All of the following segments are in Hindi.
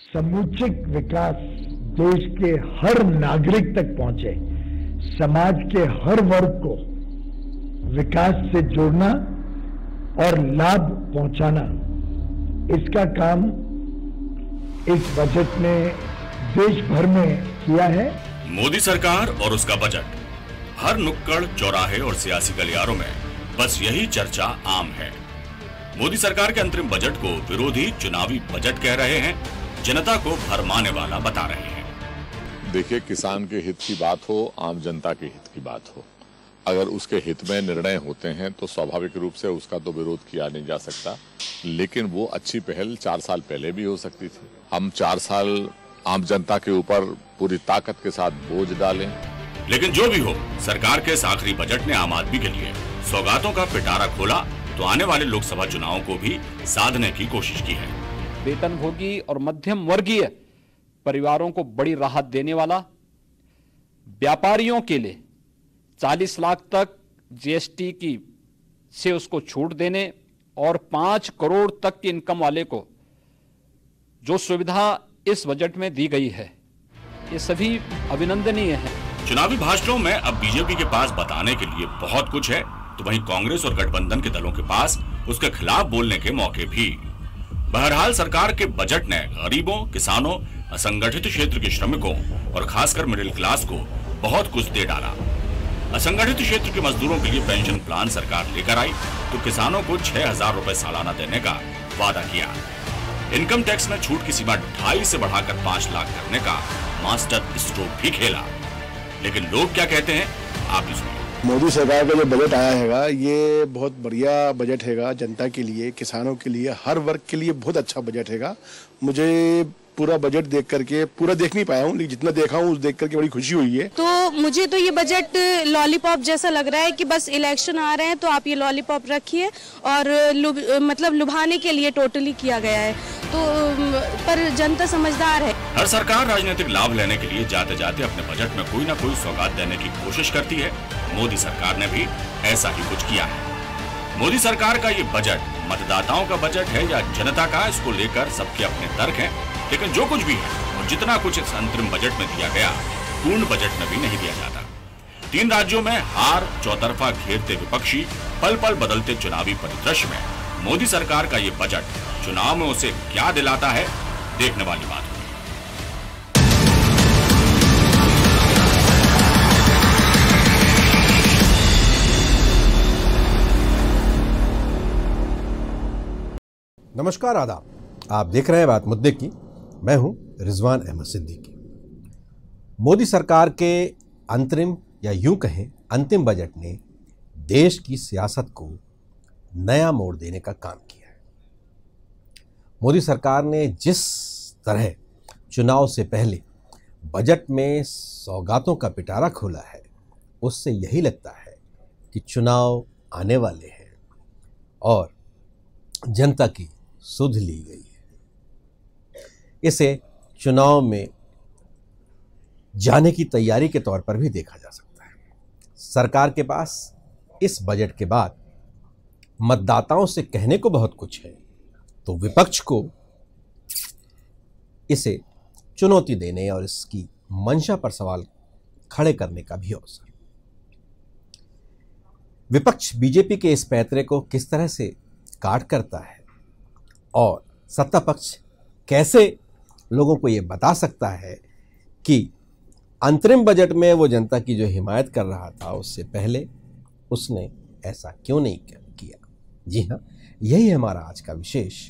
समुचित विकास देश के हर नागरिक तक पहुंचे, समाज के हर वर्ग को विकास से जोड़ना और लाभ पहुंचाना, इसका काम इस बजट ने देश भर में किया है। मोदी सरकार और उसका बजट, हर नुक्कड़, चौराहे और सियासी गलियारों में बस यही चर्चा आम है। मोदी सरकार के अंतरिम बजट को विरोधी चुनावी बजट कह रहे हैं, जनता को भरमाने वाला बता रहे हैं। देखिए, किसान के हित की बात हो, आम जनता के हित की बात हो, अगर उसके हित में निर्णय होते हैं तो स्वाभाविक रूप से उसका तो विरोध किया नहीं जा सकता, लेकिन वो अच्छी पहल 4 साल पहले भी हो सकती थी। हम 4 साल आम जनता के ऊपर पूरी ताकत के साथ बोझ डालें। लेकिन जो भी हो, सरकार के इस आखिरी बजट ने आम आदमी के लिए सौगातों का पिटारा खोला तो आने वाले लोकसभा चुनावों को भी साधने की कोशिश की है। वेतनभोगी और मध्यम वर्गीय परिवारों को बड़ी राहत देने वाला, व्यापारियों के लिए 40 लाख तक जीएसटी की से उसको छूट देने और 5 करोड़ तक की इनकम वाले को जो सुविधा इस बजट में दी गई है, ये सभी अभिनंदनीय है। चुनावी भाषणों में अब बीजेपी के पास बताने के लिए बहुत कुछ है, तो वहीं कांग्रेस और गठबंधन के दलों के पास उसके खिलाफ बोलने के मौके भी। बहरहाल सरकार के बजट ने गरीबों, किसानों, असंगठित क्षेत्र के श्रमिकों और खासकर मिडिल क्लास को बहुत कुछ दे डाला। असंगठित क्षेत्र के मजदूरों के लिए पेंशन प्लान सरकार लेकर आई तो किसानों को 6,000 रुपए सालाना देने का वादा किया। इनकम टैक्स में छूट की सीमा 2.5 से बढ़ाकर 5 लाख करने का मास्टर स्ट्रोक भी खेला। लेकिन लोग क्या कहते हैं, आप भी सुनिए। मोदी सरकार का जो बजट आया हैगा, ये बहुत बढ़िया बजट हैगा। जनता के लिए, किसानों के लिए, हर वर्ग के लिए बहुत अच्छा बजट हैगा। मुझे पूरा बजट देख करके, पूरा देख नहीं पाया हूँ, लेकिन जितना देखा हूँ उस देख करके बड़ी खुशी हुई है। तो मुझे तो ये बजट लॉलीपॉप जैसा लग रहा है कि बस इलेक्शन आ रहे हैं तो आप ये लॉलीपॉप रखिए और मतलब लुभाने के लिए टोटली किया गया है। तो पर जनता समझदार है। हर सरकार राजनीतिक लाभ लेने के लिए जाते जाते अपने बजट में कोई ना कोई सौगात देने की कोशिश करती है। मोदी सरकार ने भी ऐसा ही कुछ किया है। मोदी सरकार का ये बजट मतदाताओं का बजट है या जनता का, इसको लेकर सबके अपने तर्क हैं। लेकिन जो कुछ भी है और जितना कुछ इस अंतरिम बजट में दिया गया, पूर्ण बजट में भी नहीं दिया जाता। 3 राज्यों में हार, चौतरफा घेरते विपक्षी, पल पल बदलते चुनावी परिदृश्य में मोदी सरकार का ये बजट चुनाव में उसे क्या दिलाता है, देखने वाली बात है। नमस्कार, आदाब। आप देख रहे हैं बात मुद्दे की। मैं हूं रिजवान अहमद सिद्दीकी। मोदी सरकार के अंतरिम या यूं कहें अंतिम बजट ने देश की सियासत को नया मोड़ देने का काम किया है। मोदी सरकार ने जिस तरह चुनाव से पहले बजट में सौगातों का पिटारा खोला है, उससे यही लगता है कि चुनाव आने वाले हैं और जनता की सुध ली गई है। इसे चुनाव में जाने की तैयारी के तौर पर भी देखा जा सकता है। सरकार के पास इस बजट के बाद मतदाताओं से कहने को बहुत कुछ है, तो विपक्ष को इसे चुनौती देने और इसकी मंशा पर सवाल खड़े करने का भी अवसर। विपक्ष बीजेपी के इस पैंतरे को किस तरह से काट करता है और सत्ता पक्ष कैसे लोगों को ये बता सकता है कि अंतरिम बजट में वो जनता की जो हिमायत कर रहा था उससे पहले उसने ऐसा क्यों नहीं किया। जी हाँ, यही हमारा आज का विशेष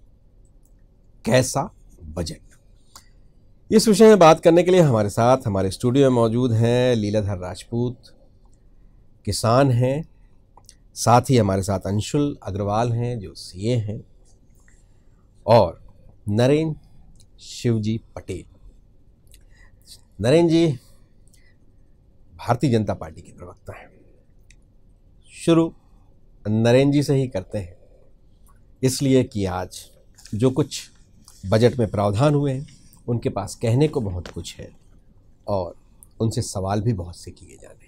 कैसा बजट। इस विषय में बात करने के लिए हमारे साथ हमारे स्टूडियो में मौजूद हैं लीलाधर राजपूत, किसान हैं, साथ ही हमारे साथ अंशुल अग्रवाल हैं जो सीए हैं, और नरेंद्र शिवजी पटेल। नरेंद्र जी भारतीय जनता पार्टी के प्रवक्ता हैं। शुरू नरेंद्र जी से ही करते हैं, इसलिए कि आज जो कुछ बजट में प्रावधान हुए हैं उनके पास कहने को बहुत कुछ है और उनसे सवाल भी बहुत से किए जाने।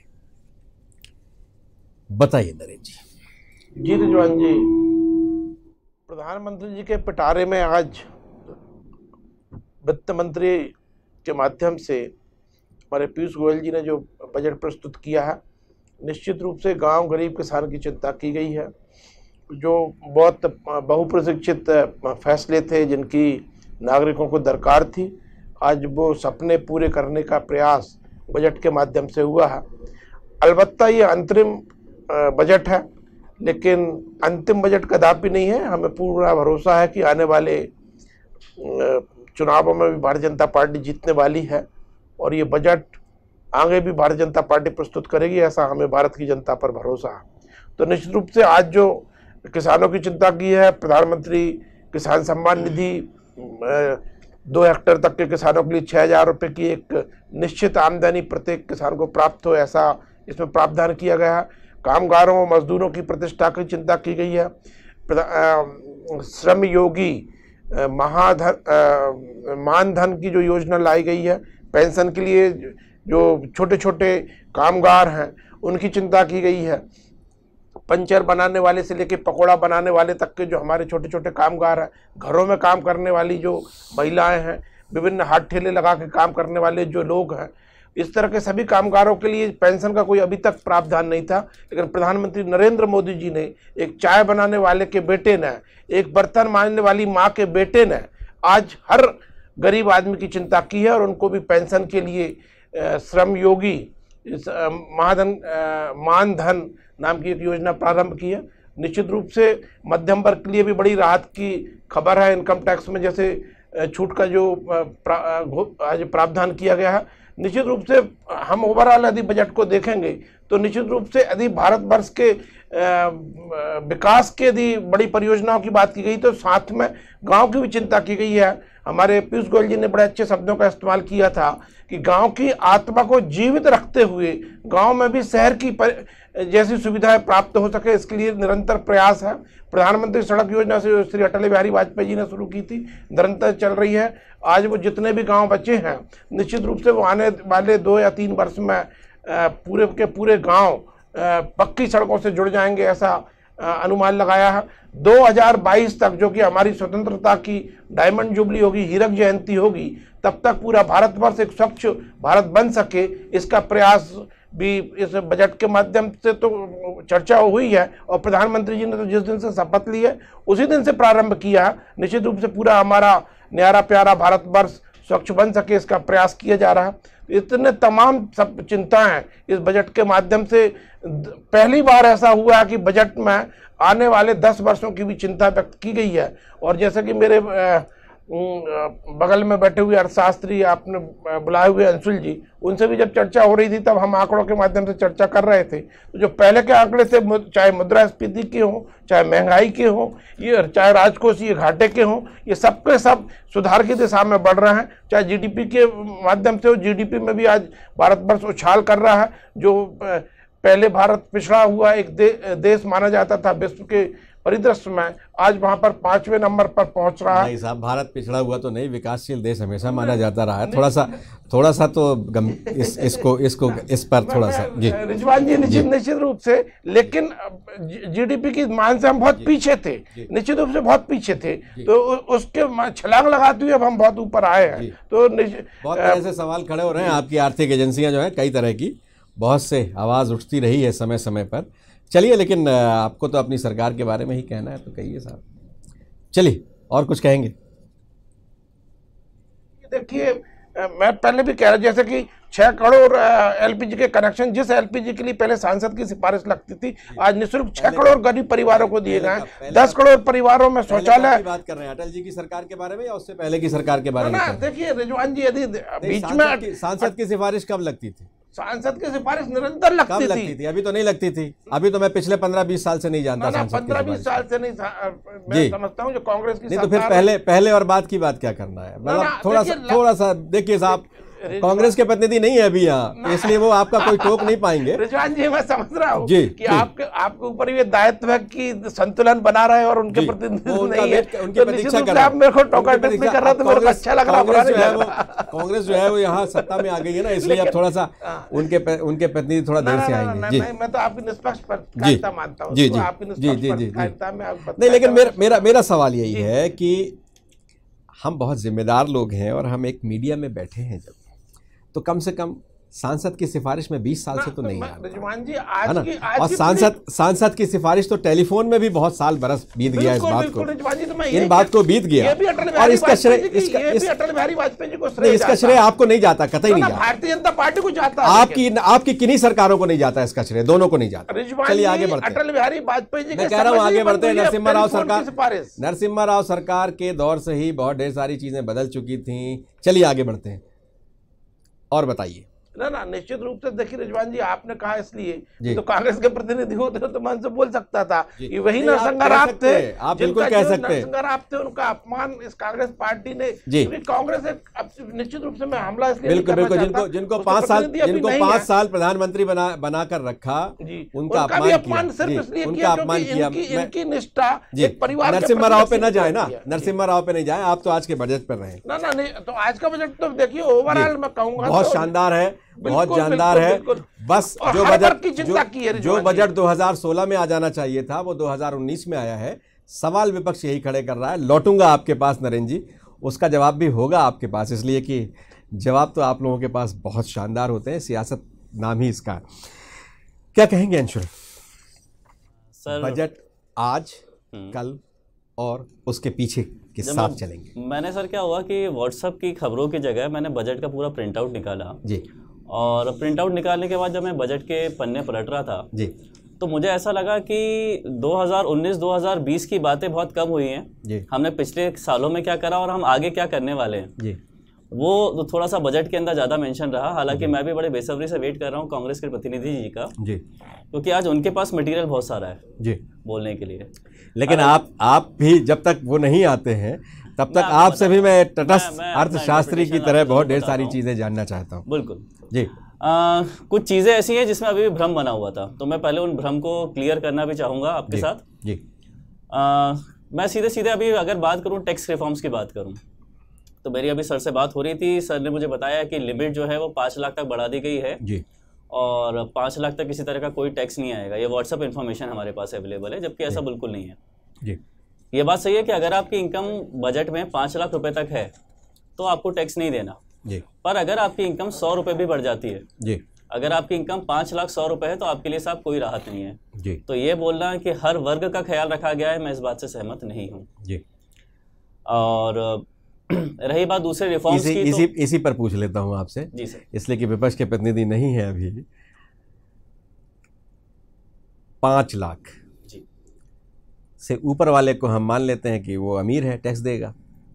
बताइए नरेंद्र जी। जी रिजवान जी, प्रधानमंत्री जी के पिटारे में आज वित्त मंत्री के माध्यम से हमारे पीयूष गोयल जी ने जो बजट प्रस्तुत किया है, निश्चित रूप से गांव गरीब किसान की चिंता की गई है। जो बहुत बहुप्रतीक्षित फैसले थे जिनकी नागरिकों को दरकार थी, आज वो सपने पूरे करने का प्रयास बजट के माध्यम से हुआ है। अलबत्ता ये अंतरिम बजट है, लेकिन अंतिम बजट कदापि नहीं है। हमें पूरा भरोसा है कि आने वाले चुनावों में भी भारतीय जनता पार्टी जीतने वाली है और ये बजट आगे भी भारतीय जनता पार्टी प्रस्तुत करेगी, ऐसा हमें भारत की जनता पर भरोसा है। तो निश्चित रूप से आज जो किसानों की चिंता की है, प्रधानमंत्री किसान सम्मान निधि 2 हेक्टेयर तक के किसानों के लिए 6,000 रुपये की एक निश्चित आमदनी प्रत्येक किसान को प्राप्त हो, ऐसा इसमें प्रावधान किया गया है। कामगारों और मजदूरों की प्रतिष्ठा की चिंता की गई है। श्रम योगी मानधन की जो योजना लाई गई है, पेंशन के लिए जो छोटे छोटे कामगार हैं उनकी चिंता की गई है। पंचर बनाने वाले से लेके पकौड़ा बनाने वाले तक के जो हमारे छोटे छोटे कामगार हैं, घरों में काम करने वाली जो महिलाएं हैं, विभिन्न हाथ ठेले लगा के काम करने वाले जो लोग हैं, इस तरह के सभी कामगारों के लिए पेंशन का कोई अभी तक प्रावधान नहीं था। लेकिन प्रधानमंत्री नरेंद्र मोदी जी ने एक चाय बनाने वाले के बेटे ने, एक बर्तन मांजने वाली माँ के बेटे ने आज हर गरीब आदमी की चिंता की है और उनको भी पेंशन के लिए श्रम योगी मानधन नाम की एक योजना प्रारंभ की है। निश्चित रूप से मध्यम वर्ग के लिए भी बड़ी राहत की खबर है। इनकम टैक्स में जैसे छूट का जो आज प्रावधान किया गया है, निश्चित रूप से हम ओवरऑल यदि बजट को देखेंगे तो निश्चित रूप से यदि भारतवर्ष के विकास के यदि बड़ी परियोजनाओं की बात की गई तो साथ में गांव की भी चिंता की गई है। हमारे पीयूष गोयल जी ने बड़े अच्छे शब्दों का इस्तेमाल किया था कि गांव की आत्मा को जीवित रखते हुए गांव में भी शहर की जैसी सुविधाएं प्राप्त हो सके, इसके लिए निरंतर प्रयास है। प्रधानमंत्री सड़क योजना से श्री अटल बिहारी वाजपेयी जी ने शुरू की थी, निरंतर चल रही है। आज वो जितने भी गांव बचे हैं, निश्चित रूप से वो आने वाले 2 या 3 वर्ष में पूरे के पूरे गांव पक्की सड़कों से जुड़ जाएंगे, ऐसा अनुमान लगाया है। 2022 तक, जो कि हमारी स्वतंत्रता की डायमंड जुबली होगी, हीरक जयंती होगी, तब तक पूरा भारतवर्ष एक स्वच्छ भारत बन सके, इसका प्रयास भी इस बजट के माध्यम से तो चर्चा हुई है। और प्रधानमंत्री जी ने तो जिस दिन से शपथ ली है उसी दिन से प्रारंभ किया है। निश्चित रूप से पूरा हमारा न्यारा प्यारा भारतवर्ष स्वच्छ बन सके, इसका प्रयास किया जा रहा है। इतने तमाम सब चिंताएं इस बजट के माध्यम से पहली बार ऐसा हुआ है कि बजट में आने वाले 10 वर्षों की भी चिंता व्यक्त की गई है। और जैसे कि मेरे बगल में बैठे हुए अर्थशास्त्री आपने बुलाए हुए अंशुल जी, उनसे भी जब चर्चा हो रही थी तब हम आंकड़ों के माध्यम से चर्चा कर रहे थे। तो जो पहले के आंकड़े थे, चाहे मुद्रास्फीति के हों, चाहे महंगाई के हों, ये चाहे राजकोषीय घाटे के हों, ये सब के सब सुधार की दिशा में बढ़ रहे हैं। चाहे जीडीपी के माध्यम से हो, जीडीपी में भी आज भारतवर्ष उछाल कर रहा है। जो पहले भारत पिछड़ा हुआ एक देश माना जाता था विश्व के परिदृश्य में, आज वहां पर 5वें नंबर पर पहुंच रहा है। नहीं साहब, भारत पिछड़ा हुआ तो नहीं, विकासशील देश हमेशा माना जाता रहा है। थोड़ा सा तो इस पर थोड़ा सा जी रिजवान जी, निश्चित रूप से। लेकिन जीडीपी की मान से हम बहुत पीछे थे, निश्चित रूप से बहुत पीछे थे, तो उसके छलांग लगाते हुए अब हम बहुत ऊपर आए हैं। तो बहुत ऐसे सवाल खड़े हो रहे हैं। आपकी आर्थिक एजेंसियां जो है कई तरह की, बहुत से आवाज़ उठती रही है समय समय पर। चलिए, लेकिन आपको तो अपनी सरकार के बारे में ही कहना है, तो कहिए साहब। चलिए, और कुछ कहेंगे? देखिए, मैं पहले भी कह रहा, जैसे कि 6 करोड़ एलपीजी के कनेक्शन, जिस एलपीजी के लिए पहले सांसद की सिफारिश लगती थी, आज निःशुल्क 6 करोड़ गरीब परिवारों को दिए गए हैं। 10 करोड़ परिवारों में शौचालय। बात कर रहे हैं अटल जी की सरकार के बारे में या उससे पहले की सरकार के बारे में? देखिए रिजवान जी, यदि बीच में सांसद की सिफारिश कब लगती थी? सांसद की सिफारिश निरंतर लगती थी। अभी तो नहीं लगती थी। अभी तो मैं पिछले 15-20 साल से नहीं जानता। 15-20 साल से नहीं, मैं समझता हूँ जो कांग्रेस की नहीं, तो फिर पहले और बाद की बात क्या करना है? मतलब थोड़ा सा देखिए साहब, कांग्रेस के प्रतिनिधि नहीं है अभी यहाँ, इसलिए वो आपका कोई टोक नहीं पाएंगे। रिजवान जी, मैं समझ रहा हूँ कि आपके ऊपर ये दायित्व है कि संतुलन बना रहे और उनके प्रतिनिधि नहीं है, उनकी प्रतीक्षा कर रहे हैं। आप मेरे को टोका टोकी कर रहे हैं तो मेरे को अच्छा लग रहा है। कांग्रेस जो है वो यहाँ सत्ता में आ गई है ना, इसलिए अब थोड़ा सा उनके प्रतिनिधि थोड़ा देर से आएंगे। जी, मैं तो आपकी निष्पक्षता मानता हूँ। जी जी जी जी जी। नहीं, लेकिन मेरा सवाल यही है कि हम बहुत जिम्मेदार लोग हैं और हम एक मीडिया में बैठे हैं जब, तो कम से कम सांसद की सिफारिश में 20 साल से तो नहीं आ रिजवान जी, है ना। और सांसद की सिफारिश तो टेलीफोन में भी बहुत साल बरस बीत गया इस बात को, इन बात को बीत गया। और इसका श्रेय अटल बिहारी वाजपेयी जी को श्रेय, इसका श्रेय आपको नहीं जाता, कतई नहीं जाता। भारतीय जनता पार्टी को जाता, आपकी किन्हीं सरकारों को नहीं जाता इसका श्रेय, दोनों को नहीं जाता। चलिए आगे बढ़ते हैं। अटल बिहारी वाजपेयी जी, मैं कह रहा हूँ आगे बढ़ते हैं। नरसिम्हा राव सरकार के दौर से ही बहुत ढेर सारी चीजें बदल चुकी थी। चलिए आगे बढ़ते हैं और बताइए। ना निश्चित रूप से देखिए रिजवान जी, आपने कहा इसलिए तो कांग्रेस के प्रतिनिधि होते तो मैं उनसे बोल सकता था ये वही नरसिंह राव थे, आप बिल्कुल कह सकते हैं। नरसिंह राव थे, उनका अपमान इस कांग्रेस पार्टी ने, क्योंकि कांग्रेस एक निश्चित रूप से मैं हमला इसलिए बिल्कुल जिनको 5 साल प्रधानमंत्री बनाकर रखा, उनका अपमान सिर्फ इसलिए किया क्योंकि इनकी निष्ठा परिवार। नरसिम्हा राव पे न जाए ना, नरसिम्हा राव पे नहीं जाए, आप तो आज के बजट पर रहे। ना तो आज का बजट तो देखिए ओवरऑल मैं कहूंगा बहुत शानदार है, बहुत जानदार है। बस जो बजट 2016 में आ जाना चाहिए था वो 2019 में आया है। सवाल विपक्ष यही खड़े कर रहा है। लौटूंगा आपके पास नरेंद्र जी, उसका जवाब भी होगा आपके पास, इसलिए कि जवाब तो आप लोगों के पास बहुत शानदार होते हैं, सियासत नाम ही इसका। क्या कहेंगे अंशुल सर? बजट आज, कल और उसके पीछे के साथ चलेंगे। मैंने सर क्या हुआ कि व्हाट्सएप की खबरों की जगह मैंने बजट का पूरा प्रिंट आउट निकाला जी, और प्रिंट आउट निकालने के बाद जब मैं बजट के पन्ने पलट रहा था जी, तो मुझे ऐसा लगा कि 2019-2020 की बातें बहुत कम हुई हैं जी। हमने पिछले सालों में क्या करा और हम आगे क्या करने वाले हैं जी, वो थोड़ा सा बजट के अंदर ज़्यादा मेंशन रहा। हालांकि मैं भी बड़े बेसब्री से वेट कर रहा हूँ कांग्रेस के प्रतिनिधि जी का जी, क्योंकि आज उनके पास मटेरियल बहुत सारा है जी बोलने के लिए। लेकिन आप भी जब तक वो नहीं आते हैं तब तक आपसे भी मैं तटस्थ अर्थशास्त्री की तरह बहुत ढेर सारी चीज़ें जानना चाहता हूँ। बिल्कुल जी। कुछ चीज़ें ऐसी हैं जिसमें अभी भी भ्रम बना हुआ था, तो मैं पहले उन भ्रम को क्लियर करना भी चाहूँगा आपके साथ जी। मैं सीधे अभी अगर बात करूँ टैक्स रिफॉर्म्स की बात करूँ, तो मेरी अभी सर से बात हो रही थी। सर ने मुझे बताया कि लिमिट जो है वो 5 लाख तक बढ़ा दी गई है जी, और 5 लाख तक किसी तरह का कोई टैक्स नहीं आएगा। ये व्हाट्सएप इन्फॉर्मेशन हमारे पास अवेलेबल है, जबकि ऐसा बिल्कुल नहीं है जी। ये बात सही है कि अगर आपकी इनकम बजट में 5 लाख रुपए तक है तो आपको टैक्स नहीं देना जी, पर अगर आपकी इनकम 100 रुपये भी बढ़ जाती है जी, अगर आपकी इनकम 5 लाख 100 रुपये है तो आपके लिए साहब कोई राहत नहीं है जी। तो ये बोलना कि हर वर्ग का ख्याल रखा गया है, मैं इस बात से सहमत नहीं हूँ जी। और रही बात दूसरे रिफॉर्म्स की, इसी पर पूछ लेता हूँ आपसे जी सर, इसलिए कि विपक्ष के प्रतिनिधि नहीं है अभी। 5 लाख जी से ऊपर वाले को हम मान लेते हैं कि वो अमीर है, टैक्स देगा,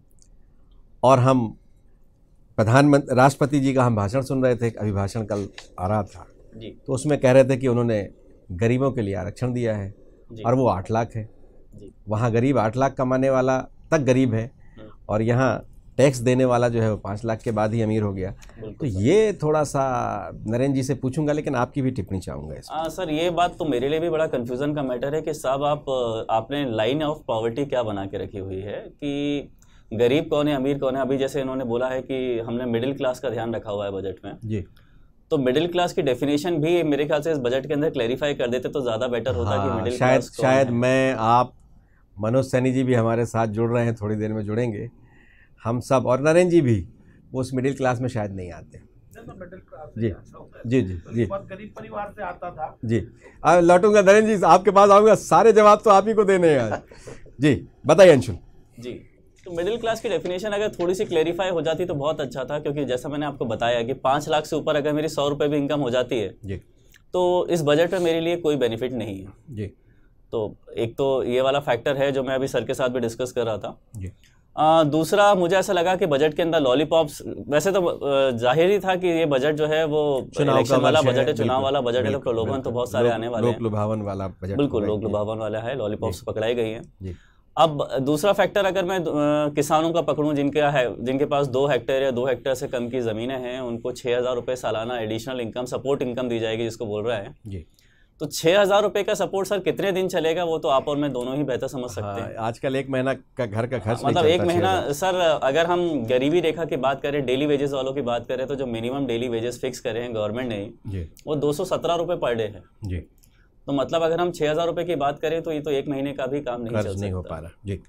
और हम प्रधानमंत्री राष्ट्रपति जी का हम भाषण सुन रहे थे, अभिभाषण कल आ रहा था जी, तो उसमें कह रहे थे कि उन्होंने गरीबों के लिए आरक्षण दिया है और वो 8 लाख है जी। वहाँ गरीब 8 लाख कमाने वाला तक गरीब है और यहाँ टैक्स देने वाला जो है वो 5 लाख के बाद ही अमीर हो गया। तो ये थोड़ा सा नरेंद्र जी से पूछूंगा, लेकिन आपकी भी टिप्पणी चाहूँगा इसमें। सर ये बात तो मेरे लिए भी बड़ा कन्फ्यूज़न का मैटर है कि साहब आपने लाइन ऑफ पॉवर्टी क्या बना के रखी हुई है कि गरीब कौन है अमीर कौन है। अभी जैसे इन्होंने बोला है कि हमने मिडिल क्लास का ध्यान रखा हुआ है बजट में जी, तो मिडिल क्लास की डेफिनेशन भी मेरे ख्याल से इस बजट के अंदर क्लैरिफाई कर देते तो ज़्यादा बेटर होता कि मिडिल क्लास शायद मैं, आप, मनोज सैनी जी भी हमारे साथ जुड़ रहे हैं, थोड़ी देर में जुड़ेंगे, हम सब, और नरेंद्र जी भी, वो उस मिडिल क्लास में शायद नहीं आते जी जी जी जी, गरीब परिवार से आता था जी। लौटूंगा नरेंद्र जी, आपके पास आऊँगा, सारे जवाब तो आप ही को देने हैं जी। बताइए अंशुल जी। तो मिडिल क्लास की डेफिनेशन अगर थोड़ी सी क्लैरिफाई हो जाती तो बहुत अच्छा था, क्योंकि जैसा मैंने आपको बताया कि 5 लाख से ऊपर अगर मेरी 100 रुपये भी इनकम हो जाती है जी, तो इस बजट में मेरे लिए कोई बेनिफिट नहीं है जी। तो एक तो ये वाला फैक्टर है जो मैं अभी सर के साथ भी डिस्कस कर रहा था जी। दूसरा मुझे ऐसा लगा कि बजट के अंदर लॉलीपॉप्स, वैसे तो जाहिर ही था कि ये बजट जो है वो इलेक्शन वाला बजट है, चुनाव वाला बजट है, तो प्रलोभन तो बहुत सारे आने वाले हैं, लोक लुभावन वाला बजट, बिल्कुल लोक लुभावन वाला है, लॉलीपॉप्स पकड़ाई गई हैं। अब दूसरा फैक्टर अगर मैं किसानों का पकड़ूं जिनके पास 2 हेक्टेयर या 2 हेक्टेयर से कम की ज़मीनें हैं, उनको 6,000 रुपये सालाना एडिशनल इनकम सपोर्ट इनकम दी जाएगी जिसको बोल रहा है जी। तो 6,000 रुपये का सपोर्ट सर कितने दिन चलेगा वो तो आप और मैं दोनों ही बेहतर समझ सकते हैं। आजकल 1 महीना का घर का खर्च मतलब 1 महीना सर, अगर हम गरीबी रेखा की बात करें, डेली वेजेस वालों की बात करें, तो जो मिनिमम डेली वेजेस फिक्स करे हैं गवर्नमेंट ने वो 217 रुपये पर डे है जी। तो मतलब अगर हम 6,000 रुपये की बात करें तो ये तो 1 महीने का भी काम नहीं हो पा रहा जी।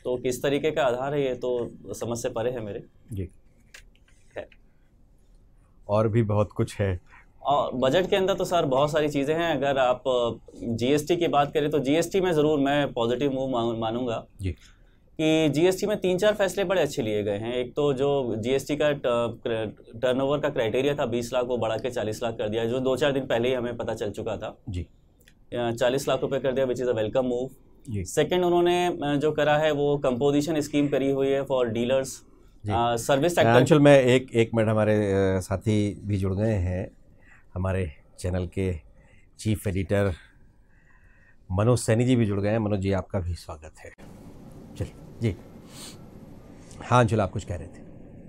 तो किस तरीके का आधार है ये तो समझ से परे है मेरे जी। और भी बहुत कुछ है। और बजट के अंदर तो सर बहुत सारी चीज़ें हैं। अगर आप जीएसटी की बात करें तो जीएसटी में ज़रूर मैं पॉजिटिव मूव मानूंगा जी कि जीएसटी में 3-4 फैसले बड़े अच्छे लिए गए हैं। एक तो जो जीएसटी का टर्नओवर का क्राइटेरिया था 20 लाख वो बढ़ा के 40 लाख कर दिया, जो 2-4 दिन पहले ही हमें पता चल चुका था जी। 40 लाख रुपए कर दिया, which is a welcome move. Second उन्होंने जो करा है वो कंपोजिशन स्कीम करी हुई है for dealers service sector. Anshul में एक मिनट, हमारे साथी भी जुड़ गए हैं, हमारे चैनल के चीफ एडिटर मनोज सैनी जी भी जुड़ गए हैं। मनोज जी आपका भी स्वागत है। चलिए जी। हाँ अंशुल आप कुछ कह रहे थे।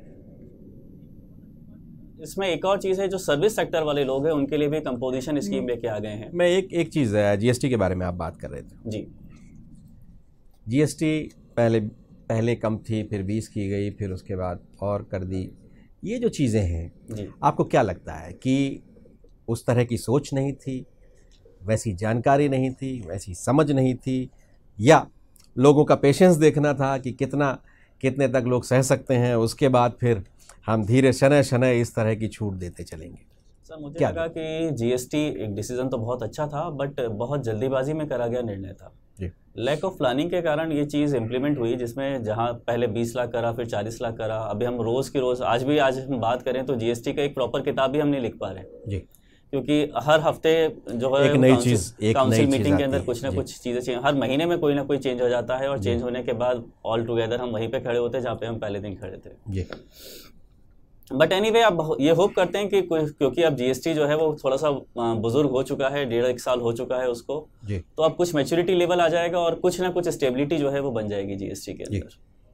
इसमें एक और चीज़ है, जो सर्विस सेक्टर वाले लोग हैं उनके लिए भी कंपोजिशन स्कीम लेके आ गए हैं। मैं एक चीज़ है, जीएसटी के बारे में आप बात कर रहे थे जी। जीएसटी पहले कम थी, फिर 20 की गई, फिर उसके बाद और कर दी। ये जो चीज़ें हैं आपको क्या लगता है कि उस तरह की सोच नहीं थी, वैसी जानकारी नहीं थी, वैसी समझ नहीं थी, या लोगों का पेशेंस देखना था कि कितने तक लोग सह सकते हैं, उसके बाद फिर हम धीरे शनय इस तरह की छूट देते चलेंगे? सर मुझे लगा कि जीएसटी एक डिसीजन तो बहुत अच्छा था, बट बहुत जल्दीबाजी में करा गया निर्णय था। लैक ऑफ प्लानिंग के कारण ये चीज़ इम्प्लीमेंट हुई, जिसमें जहां पहले 20 लाख करा, फिर 40 लाख करा। अभी हम रोज़ की रोज़ आज हम बात करें तो जीएसटी का एक प्रॉपर किताब भी हम नहीं लिख पा रहे हैं जी, क्योंकि हर हफ्ते जो है एक नई चीज़, काउंसिल मीटिंग के अंदर कुछ ना कुछ चीज़ें चेंज, हर महीने में कोई ना कोई चेंज हो जाता है, और चेंज होने के बाद ऑल टुगेदर हम वहीं पे खड़े होते हैं जहाँ पे हम पहले दिन खड़े थे जी। बट एनीवे अब ये होप करते हैं कि क्योंकि अब जीएसटी जो है वो थोड़ा सा बुजुर्ग हो चुका है, 1.5 साल हो चुका है उसको जी, तो अब कुछ मैच्योरिटी लेवल आ जाएगा और कुछ ना कुछ स्टेबिलिटी जो है वो बन जाएगी जीएसटी के अंदर।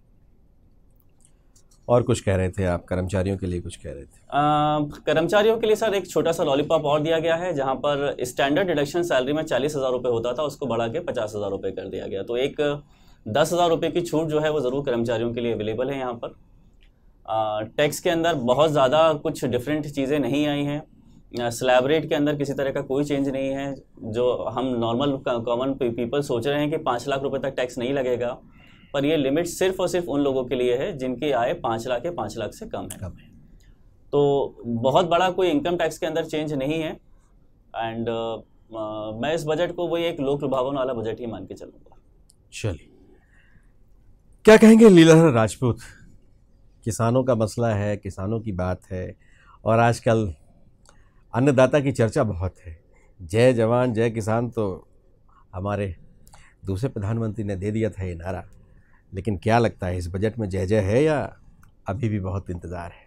और कुछ कह रहे थे आप, कर्मचारियों के लिए कुछ कह रहे थे? कर्मचारियों के लिए सर एक छोटा सा लॉलीपॉप और दिया गया है, जहां पर स्टैंडर्ड डिडक्शन सैलरी में 40,000 रुपये होता था, उसको बढ़ा के 50,000 रुपये कर दिया गया। तो एक 10,000 रुपये की छूट जो है वो ज़रूर कर्मचारियों के लिए अवेलेबल है यहाँ पर। टैक्स के अंदर बहुत ज़्यादा कुछ डिफरेंट चीज़ें नहीं आई हैं। स्लैब रेट के अंदर किसी तरह का कोई चेंज नहीं है। जो हम नॉर्मल कॉमन पीपल सोच रहे हैं कि 5 लाख रुपए तक टैक्स नहीं लगेगा, पर ये लिमिट सिर्फ और सिर्फ उन लोगों के लिए है जिनकी आय 5 लाख या 5 लाख से कम है। तो बहुत बड़ा कोई इनकम टैक्स के अंदर चेंज नहीं है। एंड मैं इस बजट को वही एक लोक लुभावन वाला बजट ही मान के चलूँगा। चलिए, क्या कहेंगे लीलाधर राजपूत? किसानों का मसला है, किसानों की बात है, और आजकल अन्नदाता की चर्चा बहुत है। जय जवान जय किसान तो हमारे दूसरे प्रधानमंत्री ने दे दिया था ये नारा, लेकिन क्या लगता है इस बजट में जय जय है या अभी भी बहुत इंतज़ार है?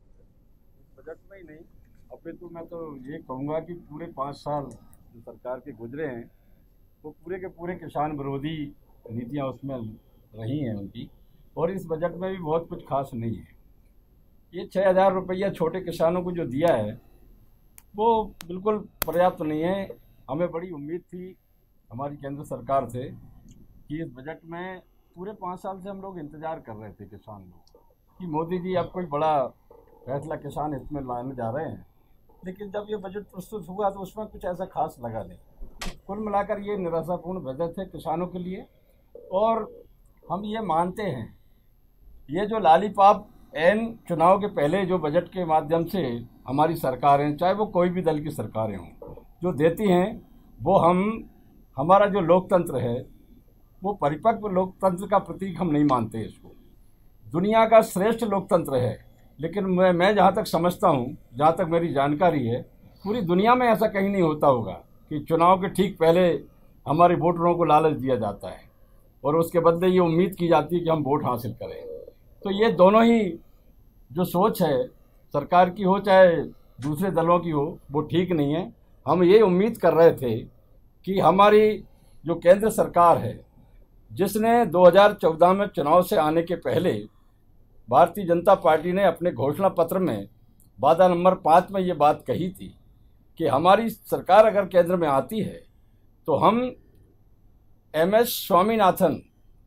बजट में ही नहीं, अभी तो मैं तो ये कहूँगा कि पूरे 5 साल जो सरकार के गुजरे हैं वो पूरे के पूरे किसान विरोधी नीतियाँ उसमें रही हैं उनकी, और इस बजट में भी बहुत कुछ खास नहीं है। ये 6,000 रुपया छोटे किसानों को जो दिया है वो बिल्कुल पर्याप्त नहीं है। हमें बड़ी उम्मीद थी हमारी केंद्र सरकार से कि इस बजट में पूरे 5 साल से हम लोग इंतज़ार कर रहे थे किसान लोग कि मोदी जी अब कोई बड़ा फैसला किसान हित में लाने जा रहे हैं, लेकिन जब ये बजट प्रस्तुत हुआ तो उसमें कुछ ऐसा खास लगा नहीं। कुल मिलाकर ये निराशापूर्ण बजट है किसानों के लिए, और हम ये मानते हैं ये जो लॉलीपॉप एन चुनाव के पहले जो बजट के माध्यम से हमारी सरकारें, चाहे वो कोई भी दल की सरकारें हों, जो देती हैं, वो हमारा जो लोकतंत्र है वो परिपक्व लोकतंत्र का प्रतीक हम नहीं मानते इसको। दुनिया का श्रेष्ठ लोकतंत्र है, लेकिन मैं जहाँ तक समझता हूँ, जहाँ तक मेरी जानकारी है, पूरी दुनिया में ऐसा कहीं नहीं होता होगा कि चुनाव के ठीक पहले हमारे वोटरों को लालच दिया जाता है और उसके बदले ये उम्मीद की जाती है कि हम वोट हासिल करें। तो ये दोनों ही जो सोच है सरकार की हो चाहे दूसरे दलों की हो, वो ठीक नहीं है। हम ये उम्मीद कर रहे थे कि हमारी जो केंद्र सरकार है, जिसने 2014 में चुनाव से आने के पहले भारतीय जनता पार्टी ने अपने घोषणा पत्र में वादा नंबर 5 में ये बात कही थी कि हमारी सरकार अगर केंद्र में आती है तो हम MS स्वामीनाथन,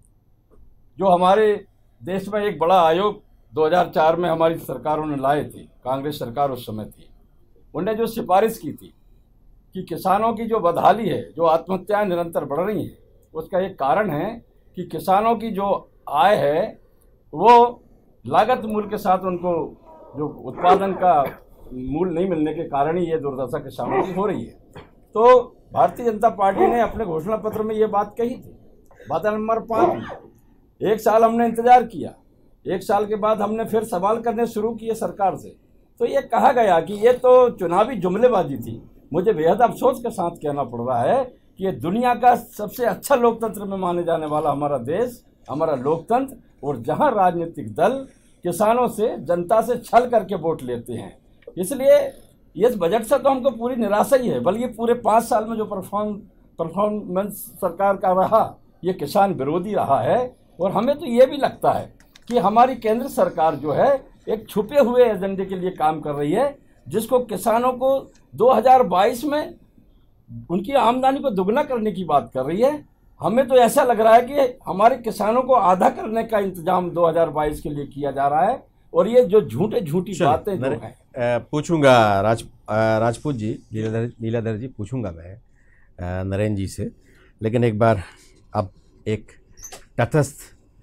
जो हमारे देश में एक बड़ा आयोग 2004 में हमारी सरकारों ने लाए थे, कांग्रेस सरकार उस समय थी, उन्हें जो सिफारिश की थी कि किसानों की जो बदहाली है, जो आत्महत्याएं निरंतर बढ़ रही हैं, उसका एक कारण है कि किसानों की जो आय है वो लागत मूल्य के साथ उनको जो उत्पादन का मूल्य नहीं मिलने के कारण ही ये दुर्दशा किसानों की हो रही है। तो भारतीय जनता पार्टी ने अपने घोषणा पत्र में ये बात कही थी। बात नंबर 5, 1 साल हमने इंतजार किया, 1 साल के बाद हमने फिर सवाल करने शुरू किए सरकार से, तो ये कहा गया कि ये तो चुनावी जुमलेबाजी थी। मुझे बेहद अफसोस के साथ कहना पड़ रहा है कि ये दुनिया का सबसे अच्छा लोकतंत्र में माने जाने वाला हमारा देश, हमारा लोकतंत्र, और जहां राजनीतिक दल किसानों से, जनता से छल करके वोट लेते हैं। इसलिए इस बजट से तो हमको पूरी निराशा ही है, बल्कि पूरे 5 साल में जो परफॉर्मेंस सरकार का रहा ये किसान विरोधी रहा है। और हमें तो ये भी लगता है कि हमारी केंद्र सरकार जो है एक छुपे हुए एजेंडे के लिए काम कर रही है, जिसको किसानों को 2022 में उनकी आमदनी को दुगना करने की बात कर रही है। हमें तो ऐसा लग रहा है कि हमारे किसानों को आधा करने का इंतजाम 2022 के लिए किया जा रहा है। और ये जो झूठी बातें जो हैं, पूछूंगा राजपूत जी, लीलाधर जी, पूछूंगा मैं नरेंद्र जी से, लेकिन एक बार अब एक तटस्थ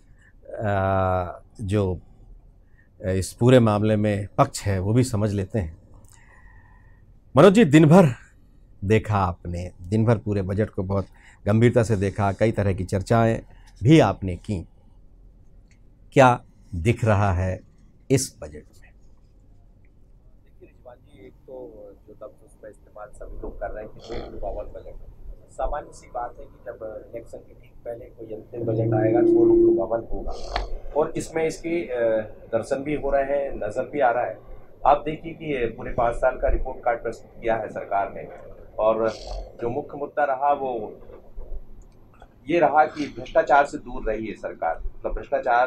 जो इस पूरे मामले में पक्ष है वो भी समझ लेते हैं। मनोज जी, दिन भर देखा आपने, दिन भर पूरे बजट को बहुत गंभीरता से देखा, कई तरह की चर्चाएं भी आपने की। क्या दिख रहा है इस बजट में? देखिए रिजवान जी, एक तो जो लफ्ज़ उसका इस्तेमाल सभी लोग कर रहे हैं कि लोक लुभावन बजट, सामान्य सी बात है कि जब इलेक्शन के ठीक पहले कोई अंतिम बजट आएगा तो वो लोक लुभावन होगा। और इसमें इसके दर्शन भी हो रहे हैं, नज़र भी आ रहा है। आप देखिए कि पूरे 5 साल का रिपोर्ट कार्ड प्रस्तुत किया है सरकार ने, और जो मुख्य मुद्दा रहा वो ये रहा कि भ्रष्टाचार से दूर रही है सरकार। मतलब भ्रष्टाचार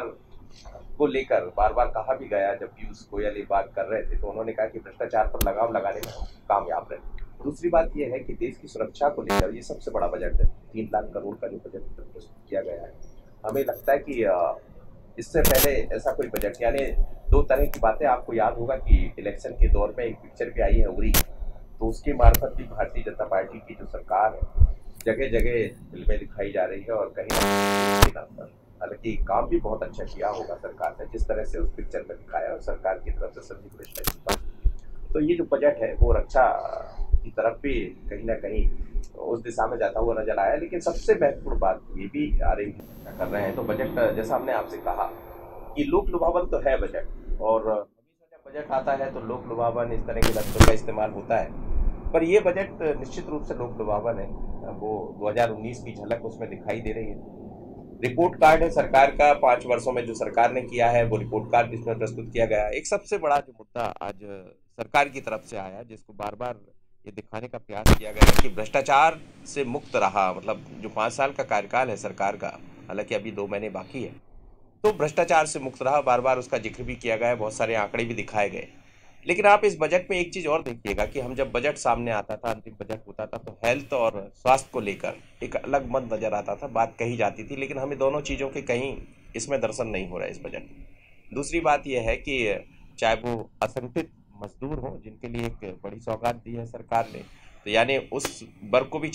को लेकर बार बार कहा भी गया, जब पीयूष गोयल ये बात कर रहे थे तो उन्होंने कहा कि भ्रष्टाचार पर लगाम लगाने में कामयाब रहे। दूसरी बात यह है कि देश की सुरक्षा को लेकर ये सबसे बड़ा बजट है। 3 लाख करोड़ का जो बजट प्रस्तुत किया गया है, हमें लगता है कि इससे पहले ऐसा कोई बजट, यानी 2 तरह की बातें। आपको याद होगा कि इलेक्शन के दौर में एक पिक्चर भी आई है उरी, तो उसके मार्फत भी भारतीय जनता पार्टी की जो सरकार है जगह जगह फिल्में दिखाई जा रही है, और कहीं हालांकि काम भी बहुत अच्छा किया होगा सरकार ने, जिस तरह से उस पिक्चर में दिखाया, और सरकार की तरफ से सभी को। तो ये जो बजट है वो रक्षा की तरफ भी कहीं ना कहीं उस दिशा में जाता हुआ नजर आया। लेकिन सबसे महत्वपूर्ण बात ये भी आ रही कर रहे हैं, तो बजट जैसा हमने आपसे कहा कि लोक लुभावन तो है बजट, और हमेशा जब बजट आता है तो लोक लुभावन इस तरह के लफ्ज़ों का इस्तेमाल होता है, पर ये बजट निश्चित रूप से लोक लुभावन है। वो 2019 की झलक उसमें दिखाई दे रही है। रिपोर्ट कार्ड है सरकार का, 5 वर्षों में जो सरकार ने किया है वो रिपोर्ट कार्ड इसमें प्रस्तुत किया गया। एक सबसे बड़ा जो मुद्दा आज सरकार की तरफ से आया, जिसको बार बार ये दिखाने का प्रयास किया गया कि भ्रष्टाचार से मुक्त रहा, मतलब जो 5 साल का कार्यकाल है सरकार का, हालांकि अभी 2 महीने बाकी है, तो भ्रष्टाचार से मुक्त रहा, बार बार उसका जिक्र भी किया गया, बहुत सारे आंकड़े भी दिखाए गए। लेकिन आप इस बजट में एक चीज और देखिएगा कि हम जब बजट सामने आता था, अंतिम बजट होता था, तो हेल्थ और स्वास्थ्य को लेकर एक अलग मत नजर आता था, बात कही जाती थी, लेकिन हमें दोनों चीजों के कहीं इसमें दर्शन नहीं हो रहा है इस बजट में। दूसरी बात यह है कि चाहे वो असंगठित मजदूर हो, जिनके लिए एक बड़ी सौगात दी है सरकार ने, तो यानी उस वर्ग को भी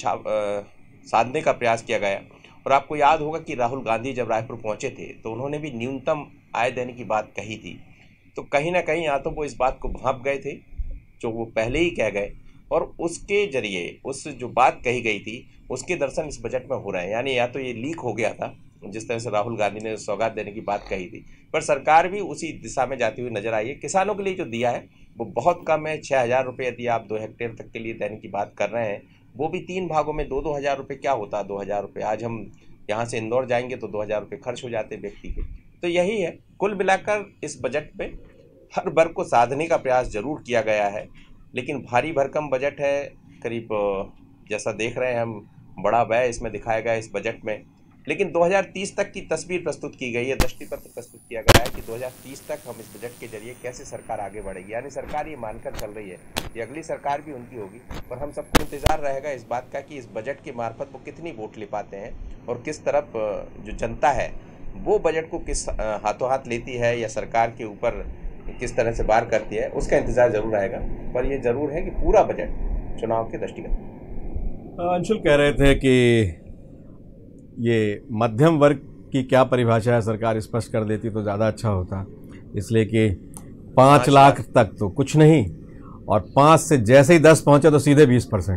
साधने का प्रयास किया गया। और आपको याद होगा कि राहुल गांधी जब रायपुर पहुंचे थे तो उन्होंने भी न्यूनतम आय देने की बात कही थी। तो कहीं ना कहीं या तो वो इस बात को भांप गए थे जो वो पहले ही कह गए, और उसके जरिए उस जो बात कही गई थी उसके दर्शन इस बजट में हो रहे हैं। यानी या तो ये लीक हो गया था, जिस तरह से राहुल गांधी ने सौगात देने की बात कही थी, पर सरकार भी उसी दिशा में जाती हुई नजर आई है। किसानों के लिए जो दिया है वो बहुत कम है, 6,000 रुपये यदि आप 2 हेक्टेयर तक के लिए देने की बात कर रहे हैं, वो भी 3 भागों में 2-2 हज़ार रुपये। क्या होता है 2,000 रुपये? आज हम यहाँ से इंदौर जाएंगे तो 2,000 रुपये खर्च हो जाते व्यक्ति के। तो यही है, कुल मिलाकर इस बजट में हर वर्ग को साधने का प्रयास जरूर किया गया है, लेकिन भारी भरकम बजट है। करीब जैसा देख रहे हैं हम, बड़ा व्यय इसमें दिखाया गया इस बजट में, लेकिन 2030 तक की तस्वीर प्रस्तुत की गई है, दृष्टिपत्र प्रस्तुत किया गया है कि 2030 तक हम इस बजट के जरिए कैसे सरकार आगे बढ़ेगी। यानी सरकार ये मानकर चल रही है कि अगली सरकार भी उनकी होगी, और हम सबको इंतजार रहेगा इस बात का कि इस बजट के मार्फत वो कितनी वोट ले पाते हैं, और किस तरफ जो जनता है वो बजट को किस हाथों हाथ लेती है, या सरकार के ऊपर किस तरह से वार करती है, उसका इंतजार जरूर रहेगा। पर ये जरूर है कि पूरा बजट चुनाव के दृष्टिगत। अंशुल कह रहे थे कि ये मध्यम वर्ग की क्या परिभाषा है सरकार स्पष्ट कर देती तो ज़्यादा अच्छा होता, इसलिए कि 5 लाख तक तो कुछ नहीं, और 5 से जैसे ही 10 पहुँचे तो सीधे 20%।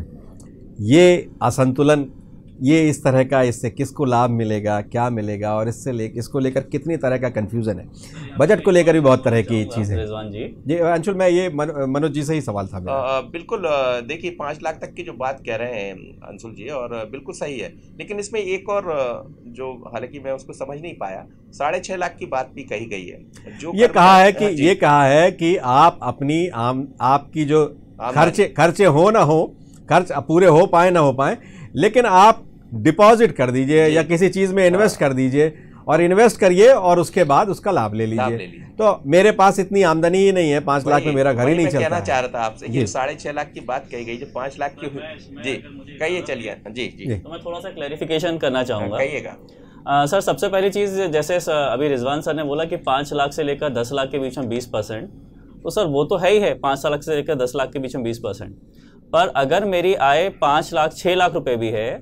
ये असंतुलन, ये इस तरह का, इससे किसको लाभ मिलेगा, क्या मिलेगा, और इसको लेकर कितनी तरह का कंफ्यूजन है। बजट को लेकर भी बहुत तरह की चीज़ें। रिजवान जी, जी अंशुल, मैं ये मनोज जी से ही सवाल था मेरा। बिल्कुल, देखिए 5 लाख तक की जो बात कह रहे हैं अंशुल जी, और बिल्कुल सही है, लेकिन इसमें एक और जो, हालांकि मैं उसको समझ नहीं पाया, 6.5 लाख की बात भी कही गई है। जो ये कहा है कि आप अपनी आपकी जो खर्चे हो ना हो, खर्च पूरे हो पाए ना हो पाए, लेकिन आप डिपॉजिट कर दीजिए या किसी चीज में इन्वेस्ट कर दीजिए, और इन्वेस्ट करिए और उसके बाद उसका लाभ ले लीजिए। तो मेरे पास इतनी आमदनी ही नहीं है, 5 लाख में मेरा घर ही नहीं चलता। कहना चाह रहा था आपसे, ये 6.5 लाख की बात कही गई, जो 5 लाख की जी कहिए, चलिए जी। तो मैं थोड़ा सा क्लैरिफिकेशन करना चाहूँगा। कहिएगा। सर, सबसे पहली चीज़, जैसे अभी रिजवान सर ने बोला कि 5 लाख से लेकर 10 लाख के बीच में 20%, तो सर वो तो है ही है, 5 लाख से लेकर 10 लाख के बीच में 20%। पर अगर मेरी आय 5 लाख 6 लाख रुपए भी है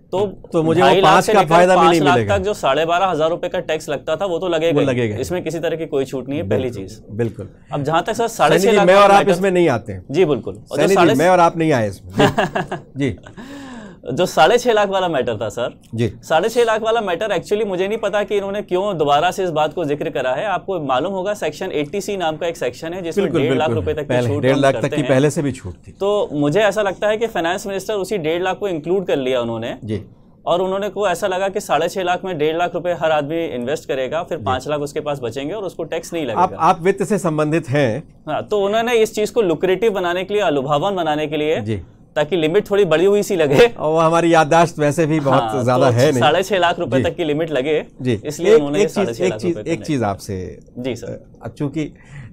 तो मुझे वो 5 का फायदा भी नहीं मिलेगा। तक जो 12,500 रुपए का टैक्स लगता था वो तो लगेगा। इसमें किसी तरह की कोई छूट नहीं है, पहली चीज। बिल्कुल। अब जहां तक सर 6.5 लाख, मैं और आप इसमें नहीं आते हैं। जी बिल्कुल, मैं और आप नहीं आए इसमें। जी जो 6.5 लाख वाला मैटर था सर जी, 6.5 लाख वाला मैटर एक्चुअली मुझे नहीं पता कि इन्होंने क्यों दोबारा से इस बात को जिक्र करा है। आपको मालूम होगा सेक्शन 80C नाम का एक सेक्शन है जिसमें 1.5 लाख रुपए तक की छूट, 1.5 लाख तक की पहले से भी छूट थी। तो मुझे ऐसा लगता है कि फाइनेंस मिनिस्टर उसी 1.5 लाख को इंक्लूड कर लिया उन्होंने जी, और उन्होंने को ऐसा लगा कि 6.5 लाख में 1.5 लाख रुपए हर आदमी इन्वेस्ट करेगा, फिर 5 लाख उसके पास बचेंगे और उसको टैक्स नहीं लगेगा। आप वित्त से संबंधित हैं। हाँ, तो उन्होंने इस चीज को लुक्रेटिव बनाने के लिए, लुभावन बनाने के लिए जी, ताकि लिमिट थोड़ी बड़ी हुई सी लगे, और हमारी याददाश्त वैसे भी बहुत ज्यादा है नहीं, 6.5 लाख रुपए तक की लिमिट लगे जी, इसलिए उन्होंने 6.5 लाख रुपए। एक चीज आपसे जी सर, चूंकि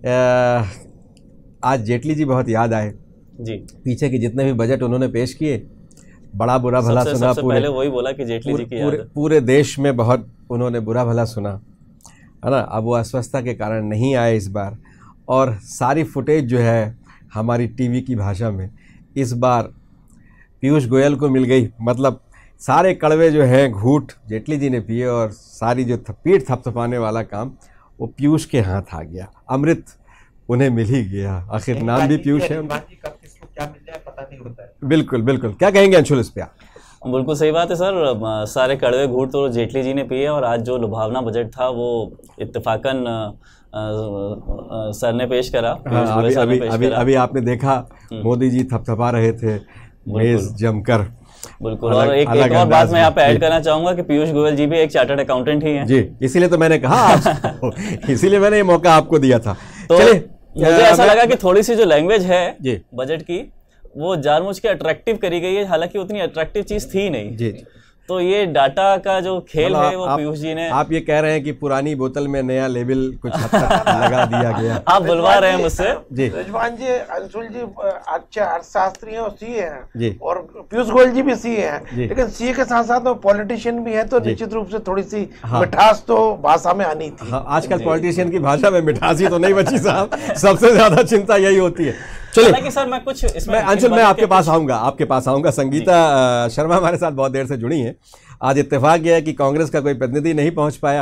आज जेटली जी बहुत याद आए जी, पीछे के जितने भी बजट उन्होंने पेश किए, बड़ा बुरा भला सुना। पहले वही बोला कि जेटली जी की याद है। पूरे देश में बहुत उन्होंने बुरा भला सुना, है ना। अब वो अस्वस्थता के कारण नहीं आए इस बार, और सारी फुटेज जो है हमारी टीवी की भाषा में इस बार पीयूष गोयल को मिल गई। मतलब सारे कड़वे जो हैं घूंट जेटली जी ने पिए, और सारी जो पीठ थपथपाने वाला काम वो पीयूष के हाथ आ गया। अमृत उन्हें मिल ही गया, आखिर नाम भी पीयूष है। बिल्कुल बिल्कुल, क्या कहेंगे अंशुल इस पे आप? बिल्कुल सही बात है सर, सारे कड़वे घूंट तो जेटली जी ने पिए, और आज जो लुभावना बजट था वो इत्तेफाकन सर ने पेश करा। अभी आपने देखा मोदी जी थपथपा रहे थे मेज जमकर। बिल्कुल, और एक और बात मैं यहाँ पे ऐड करना चाहूंगा कि पीयूष गोयल जी भी एक चार्टर्ड अकाउंटेंट ही हैं जी, इसीलिए तो मैंने कहा आपको, इसीलिए मैंने ये मौका आपको दिया था। तो मुझे ऐसा लगा कि थोड़ी सी जो लैंग्वेज है बजट की वो जानबूझ के अट्रैक्टिव करी गई है, हालांकि उतनी अट्रैक्टिव चीज थी नहीं जी। तो ये डाटा का जो खेल है वो पीयूष जी ने, आप ये कह रहे हैं कि पुरानी बोतल में नया लेबल कुछ हद तक लगा दिया गया। आप बुलवा रहे हैं मुझसे जी। रिजवान जी, अंशुल जी अच्छे अर्थशास्त्री हैं और सीए हैं जी, और पीयूष गोयल जी भी सीए हैं, लेकिन सीए के साथ साथ वो पॉलिटिशियन भी है, तो निश्चित रूप से थोड़ी सी मिठास तो भाषा में आनी थी। आजकल पॉलिटिशियन की भाषा में मिठास ही तो नहीं बची साहब, सबसे ज्यादा चिंता यही होती है। चलिए सर, मैं कुछ इसमें अंशुल मैं आपके पास आऊंगा। संगीता शर्मा हमारे साथ बहुत देर से जुड़ी हैं। आज इत्तेफाक यह है कि कांग्रेस का कोई प्रतिनिधि नहीं पहुंच पाया,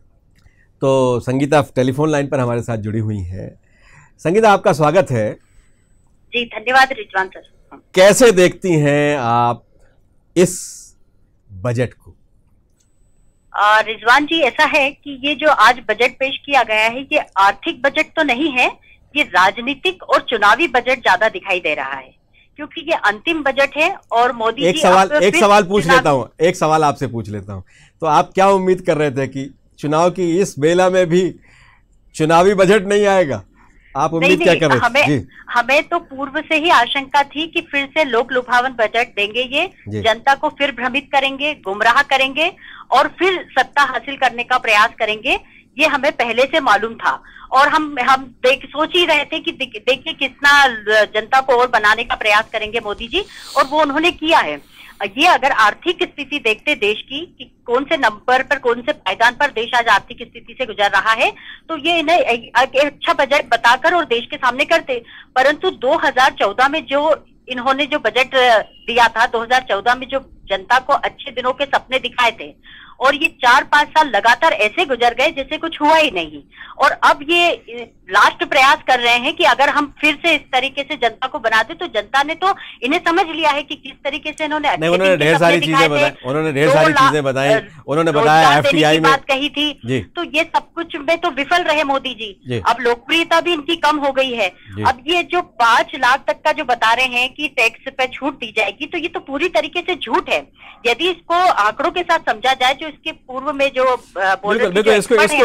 तो संगीता टेलीफोन लाइन पर हमारे साथ जुड़ी हुई है। संगीता, आपका स्वागत है। जी धन्यवाद रिजवान सर। कैसे देखती हैं आप इस बजट को? रिजवान जी, ऐसा है कि ये जो आज बजट पेश किया गया है ये आर्थिक बजट तो नहीं है, ये राजनीतिक और चुनावी बजट ज्यादा दिखाई दे रहा है, क्योंकि ये अंतिम बजट है। और मोदी एक सवाल पूछ लेता हूँ, एक सवाल आपसे पूछ लेता हूँ, तो आप क्या उम्मीद कर रहे थे कि चुनाव की इस बेला में भी चुनावी बजट नहीं आएगा? आप उम्मीद क्या कर रहे थे? हमें तो पूर्व से ही आशंका थी कि फिर से लोक लुभावन बजट देंगे, ये जनता को फिर भ्रमित करेंगे, गुमराह करेंगे और फिर सत्ता हासिल करने का प्रयास करेंगे, ये हमें पहले से मालूम था। और हम सोच ही रहे थे कि देखिए कितना जनता को और बनाने का प्रयास करेंगे मोदी जी, और वो उन्होंने किया है। ये अगर आर्थिक स्थिति देखते देश की कि कौन से नंबर पर, कौन से पायदान पर देश आज आर्थिक स्थिति से गुजर रहा है, तो ये इन्हें एक अच्छा बजट बताकर और देश के सामने करते। परंतु 2014 में जो इन्होंने जो बजट दिया था, 2014 में जो जनता को अच्छे दिनों के सपने दिखाए थे, और ये 4-5 साल लगातार ऐसे गुजर गए जैसे कुछ हुआ ही नहीं। और अब ये लास्ट प्रयास कर रहे हैं कि अगर हम फिर से इस तरीके से जनता को बनाते, तो जनता ने तो इन्हें समझ लिया है कि किस तरीके से इन्होंने ढेर सारी चीजें बताई, उन्होंने ढेर सारी चीजें बताई, उन्होंने बताया एफटीआई में बात कही थी, तो ये सब कुछ में तो विफल रहे मोदी जी। अब लोकप्रियता भी इनकी कम हो गई है। अब ये जो 5 लाख तक का जो बता रहे हैं कि टैक्स पे छूट दी जाएगी, तो ये तो पूरी तरीके से झूठ है। यदि इसको आंकड़ों के साथ समझा जाए, जो इसके पूर्व में जो बोल रहे थे,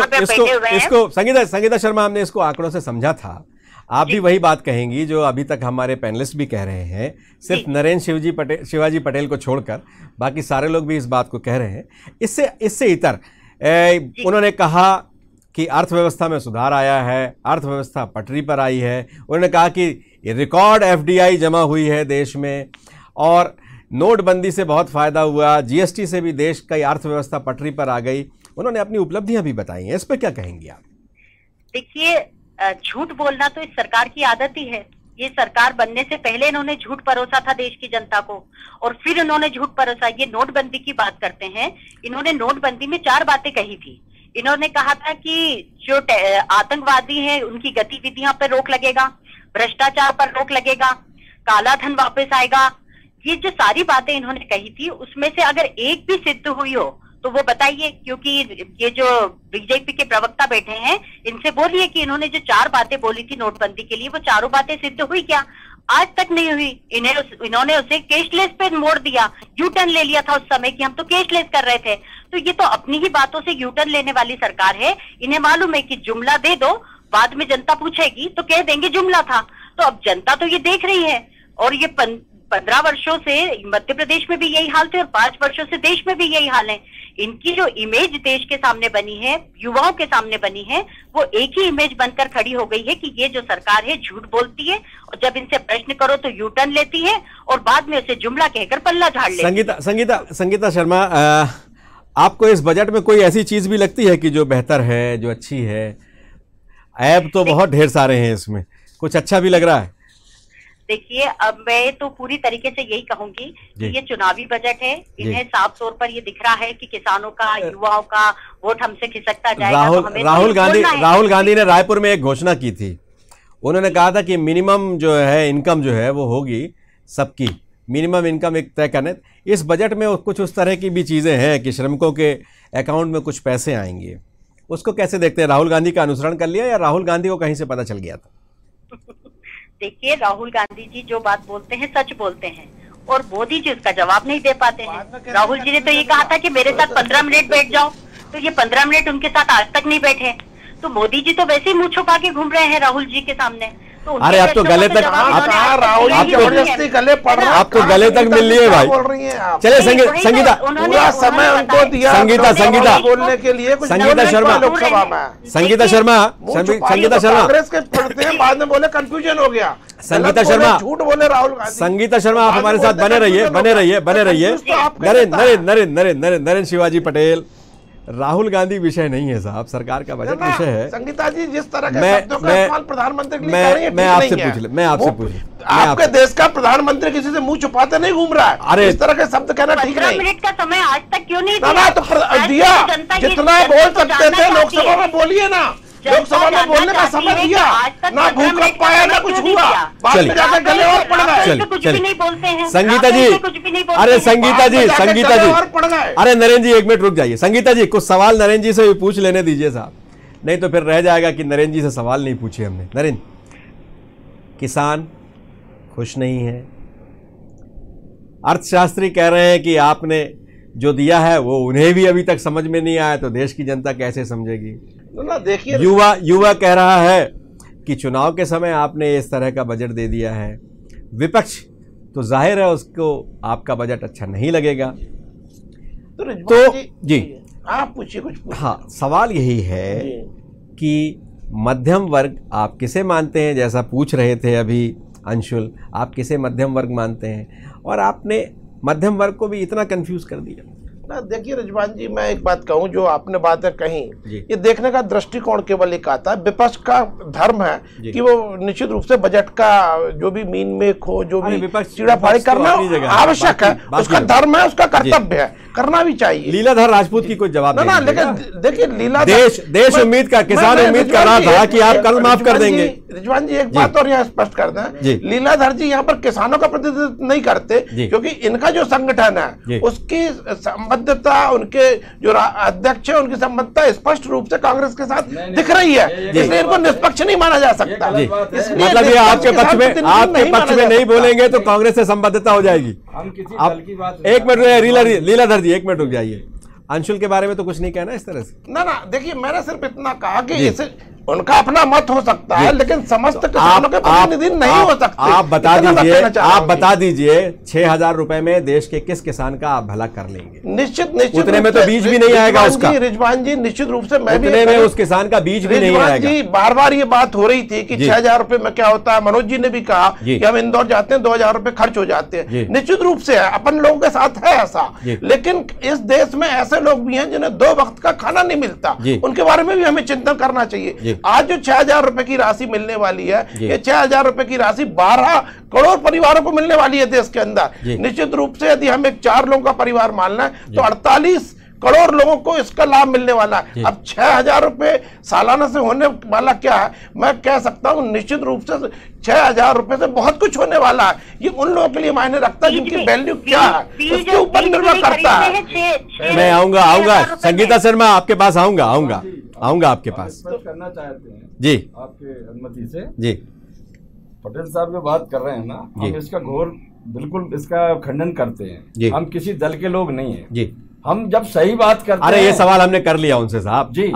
इसको संगीता शर्मा, हमने इसको आंकड़ों से समझा था। आप भी वही बात कहेंगी जो अभी तक हमारे पैनलिस्ट भी कह रहे हैं, सिर्फ नरेंद्र शिवाजी पटेल को छोड़कर बाकी सारे लोग भी इस बात को कह रहे हैं। इससे इतर उन्होंने कहा कि अर्थव्यवस्था में सुधार आया है, अर्थव्यवस्था पटरी पर आई है। उन्होंने कहा कि रिकॉर्ड एफडीआई जमा हुई है देश में, और नोटबंदी से बहुत फायदा हुआ, जीएसटी से भी देश की अर्थव्यवस्था पटरी पर आ गई। उन्होंने अपनी उपलब्धियां भी बताई हैं, इस पर क्या कहेंगी आप? देखिए, झूठ बोलना तो इस सरकार की आदत ही है। ये सरकार बनने से पहले इन्होंने झूठ परोसा था देश की जनता को, और फिर इन्होंने झूठ परोसा। ये नोटबंदी की बात करते हैं, इन्होंने नोटबंदी में 4 बातें कही थी। इन्होंने कहा था कि जो आतंकवादी हैं उनकी गतिविधियों पर रोक लगेगा, भ्रष्टाचार पर रोक लगेगा, काला धन वापस आएगा। ये जो सारी बातें इन्होंने कही थी, उसमें से अगर एक भी सिद्ध हुई हो तो वो बताइए, क्योंकि ये जो बीजेपी के प्रवक्ता बैठे हैं, इनसे बोलिए कि इन्होंने जो 4 बातें बोली थी नोटबंदी के लिए, वो चारों बातें सिद्ध हुई क्या? आज तक नहीं हुई। इन्होंने उसे कैशलेस पे मोड़ दिया, यू टर्न ले लिया था उस समय कि हम तो कैशलेस कर रहे थे। तो ये तो अपनी ही बातों से यू टर्न लेने वाली सरकार है। इन्हें मालूम है कि जुमला दे दो, बाद में जनता पूछेगी तो कह देंगे जुमला था। तो अब जनता तो ये देख रही है, और ये 15 वर्षों से मध्य प्रदेश में भी यही हाल थे, और 5 वर्षों से देश में भी यही हाल है। इनकी जो इमेज देश के सामने बनी है, युवाओं के सामने बनी है, वो एक ही इमेज बनकर खड़ी हो गई है कि ये जो सरकार है झूठ बोलती है, और जब इनसे प्रश्न करो तो यू टर्न लेती है, और बाद में उसे जुमला कहकर पल्ला झाड़ लेती है। संगीता शर्मा, आपको इस बजट में कोई ऐसी चीज भी लगती है कि जो बेहतर है, जो अच्छी है? ऐब तो बहुत ढेर सारे हैं इसमें, कुछ अच्छा भी लग रहा है? देखिए, अब मैं तो पूरी तरीके से यही कहूंगी कि ये चुनावी बजट है। इन्हें साफ तौर पर ये दिख रहा है कि किसानों का, युवाओं का वोट हमसे खिसकता जाएगा। राहुल गांधी ने रायपुर में एक घोषणा की थी। उन्होंने कहा था कि मिनिमम जो है इनकम जो है वो होगी सबकी, मिनिमम इनकम एक तय करने। इस बजट में कुछ उस तरह की भी चीजें हैं कि श्रमिकों के अकाउंट में कुछ पैसे आएंगे, उसको कैसे देखते हैं? राहुल गांधी का अनुसरण कर लिया या राहुल गांधी को कहीं से पता चल गया था? देखिए, राहुल गांधी जी जो बात बोलते हैं सच बोलते हैं, और मोदी जी उसका जवाब नहीं दे पाते हैं। राहुल जी ने तो ये कहा था कि मेरे साथ 15 मिनट बैठ जाओ, तो ये 15 मिनट उनके साथ आज तक नहीं बैठे। तो मोदी जी तो वैसे ही मुंह छुपा के घूम रहे हैं राहुल जी के सामने। तो अरे आप तो गले तक, आपको गले तक मिल लिए भाई। चले संगीता, पूरा समय उनको दिया संगीता बोलने के लिए। संगीता शर्मा कांग्रेस के पढ़ते हैं, बाद में बोले कंफ्यूजन हो गया। संगीता शर्मा, झूठ बोले राहुल गांधी। संगीता शर्मा, आप हमारे साथ बने रहिए। नरेंद्र शिवाजी पटेल, राहुल गांधी विषय नहीं है साहब, सरकार का बजट विषय है। संगीता जी, जिस तरह के शब्दों का इस्तेमाल प्रधानमंत्री के लिए कर रही है, मैं आपसे पूछ आपके देश का प्रधानमंत्री किसी से मुंह छुपाते नहीं घूम रहा है। अरे इस तरह के शब्द कहना ठीक नहीं। 15 मिनट का समय आज तक क्यों नहीं दिया? तो दिया, जितना बोल सकते थे लोकसभा में बोलिए ना। लोकसभा में बोलने का समय दिया, ना भूख पाया ना कुछ हुआ, बाद में जाकर गले और पड़ गए। कुछ भी नहीं बोलते हैं संगीता जी। अरे संगीता जी, अरे नरेंद्र जी एक मिनट रुक जाइए। संगीता जी, कुछ सवाल नरेंद्र जी से भी पूछ लेने दीजिए साहब, नहीं तो फिर रह जाएगा कि नरेंद्र जी से सवाल नहीं पूछे हमने। नरेंद्र, किसान खुश नहीं है, अर्थशास्त्री कह रहे हैं कि आपने जो दिया है वो उन्हें भी अभी तक समझ में नहीं आया, तो देश की जनता कैसे समझेगी? ना देखिए, युवा कह रहा है कि चुनाव के समय आपने इस तरह का बजट दे दिया है। विपक्ष तो जाहिर है उसको आपका बजट अच्छा नहीं लगेगा। तो जी आप पूछिए कुछ। हाँ, सवाल यही है कि मध्यम वर्ग आप किसे मानते हैं? जैसा पूछ रहे थे अभी अंशुल, आप किसे मध्यम वर्ग मानते हैं? और आपने मध्यम वर्ग को भी इतना कंफ्यूज कर दिया ना। देखिए रिजवान जी, मैं एक बात कहूं, जो आपने बातें कही, ये देखने का दृष्टिकोण केवल एक आता है। विपक्ष का धर्म है कि वो निश्चित रूप से बजट का जो भी मीन मेक हो, जो भी चिड़ाफाड़ी करना आवश्यक है, उसका धर्म है, उसका कर्तव्य है। करना भी चाहिए। लीलाधर राजपूत की कोई जवाब ना, लेकिन देखिए देश उम्मीद कर, किसान उम्मीद कर रहा था कि आप कर्ज माफ कर देंगे। रिजवान जी एक बात और यहाँ स्पष्ट कर दें, लीलाधर जी यहाँ पर किसानों का प्रतिनिधित्व नहीं करते, क्योंकि इनका जो संगठन है उसकी संबद्धता, उनके जो अध्यक्ष है उनकी संबद्धता स्पष्ट रूप से कांग्रेस के साथ दिख रही है, इसलिए इनको निष्पक्ष नहीं माना जा सकता। मतलब ये आपके पक्ष में नहीं बोलेंगे तो कांग्रेस से संबद्धता हो जाएगी। आप एक मिनट लीलाधर जी, एक मिनट रुक जाइए। अंशुल के बारे में तो कुछ नहीं कहना इस तरह से? ना, देखिए मैंने सिर्फ इतना कहा कि इसे उनका अपना मत हो सकता है, लेकिन समस्त किसानों के प्रतिनिधि नहीं हो सकते। आप बता दीजिए 6,000 रुपए में देश के किस किसान का आप भला कर लेंगे? निश्चित उतने में तो बीज भी नहीं आएगा उसका। रिजवान जी निश्चित रूप से मैं भी उतने में उस किसान का बीज भी नहीं आएगा। जी बार ये बात हो रही थी कि 6,000 रुपए में क्या होता है। मनोज जी ने भी कहा कि हम इंदौर जाते हैं 2,000 रुपए खर्च हो जाते हैं। निश्चित रूप से अपन लोगों के साथ है ऐसा, लेकिन इस देश में ऐसे लोग भी हैं जिन्हें 2 वक्त का खाना नहीं मिलता, उनके बारे में भी हमें चिंतन करना चाहिए। आज जो 6,000 रुपए की राशि मिलने वाली है, ये 6,000 रुपए की राशि 12 करोड़ परिवारों को मिलने वाली है देश के अंदर। निश्चित रूप से यदि हमें 4 लोगों का परिवार मानना है तो 48 करोड़ लोगों को इसका लाभ मिलने वाला है। अब 6,000 रुपए सालाना से होने वाला क्या है, मैं कह सकता हूं निश्चित रूप से 6,000 रुपए से बहुत कुछ होने वाला है। ये उन लोगों के लिए मायने रखता है जिनकी वैल्यू क्या है, उसके ऊपर निर्भर करता है। मैं आऊंगा संगीता शर्मा आपके पास आऊंगा आपके पास करना चाहते हैं जी, आपके अनुमति से जी। पटेल साहब जो बात कर रहे हैं ना, हम इसका बिल्कुल इसका खंडन करते हैं। हम किसी दल के लोग नहीं है जी, हम जब सही बात करते हैं। अरे ये सवाल हमने कर लिया उनसे साहब जी।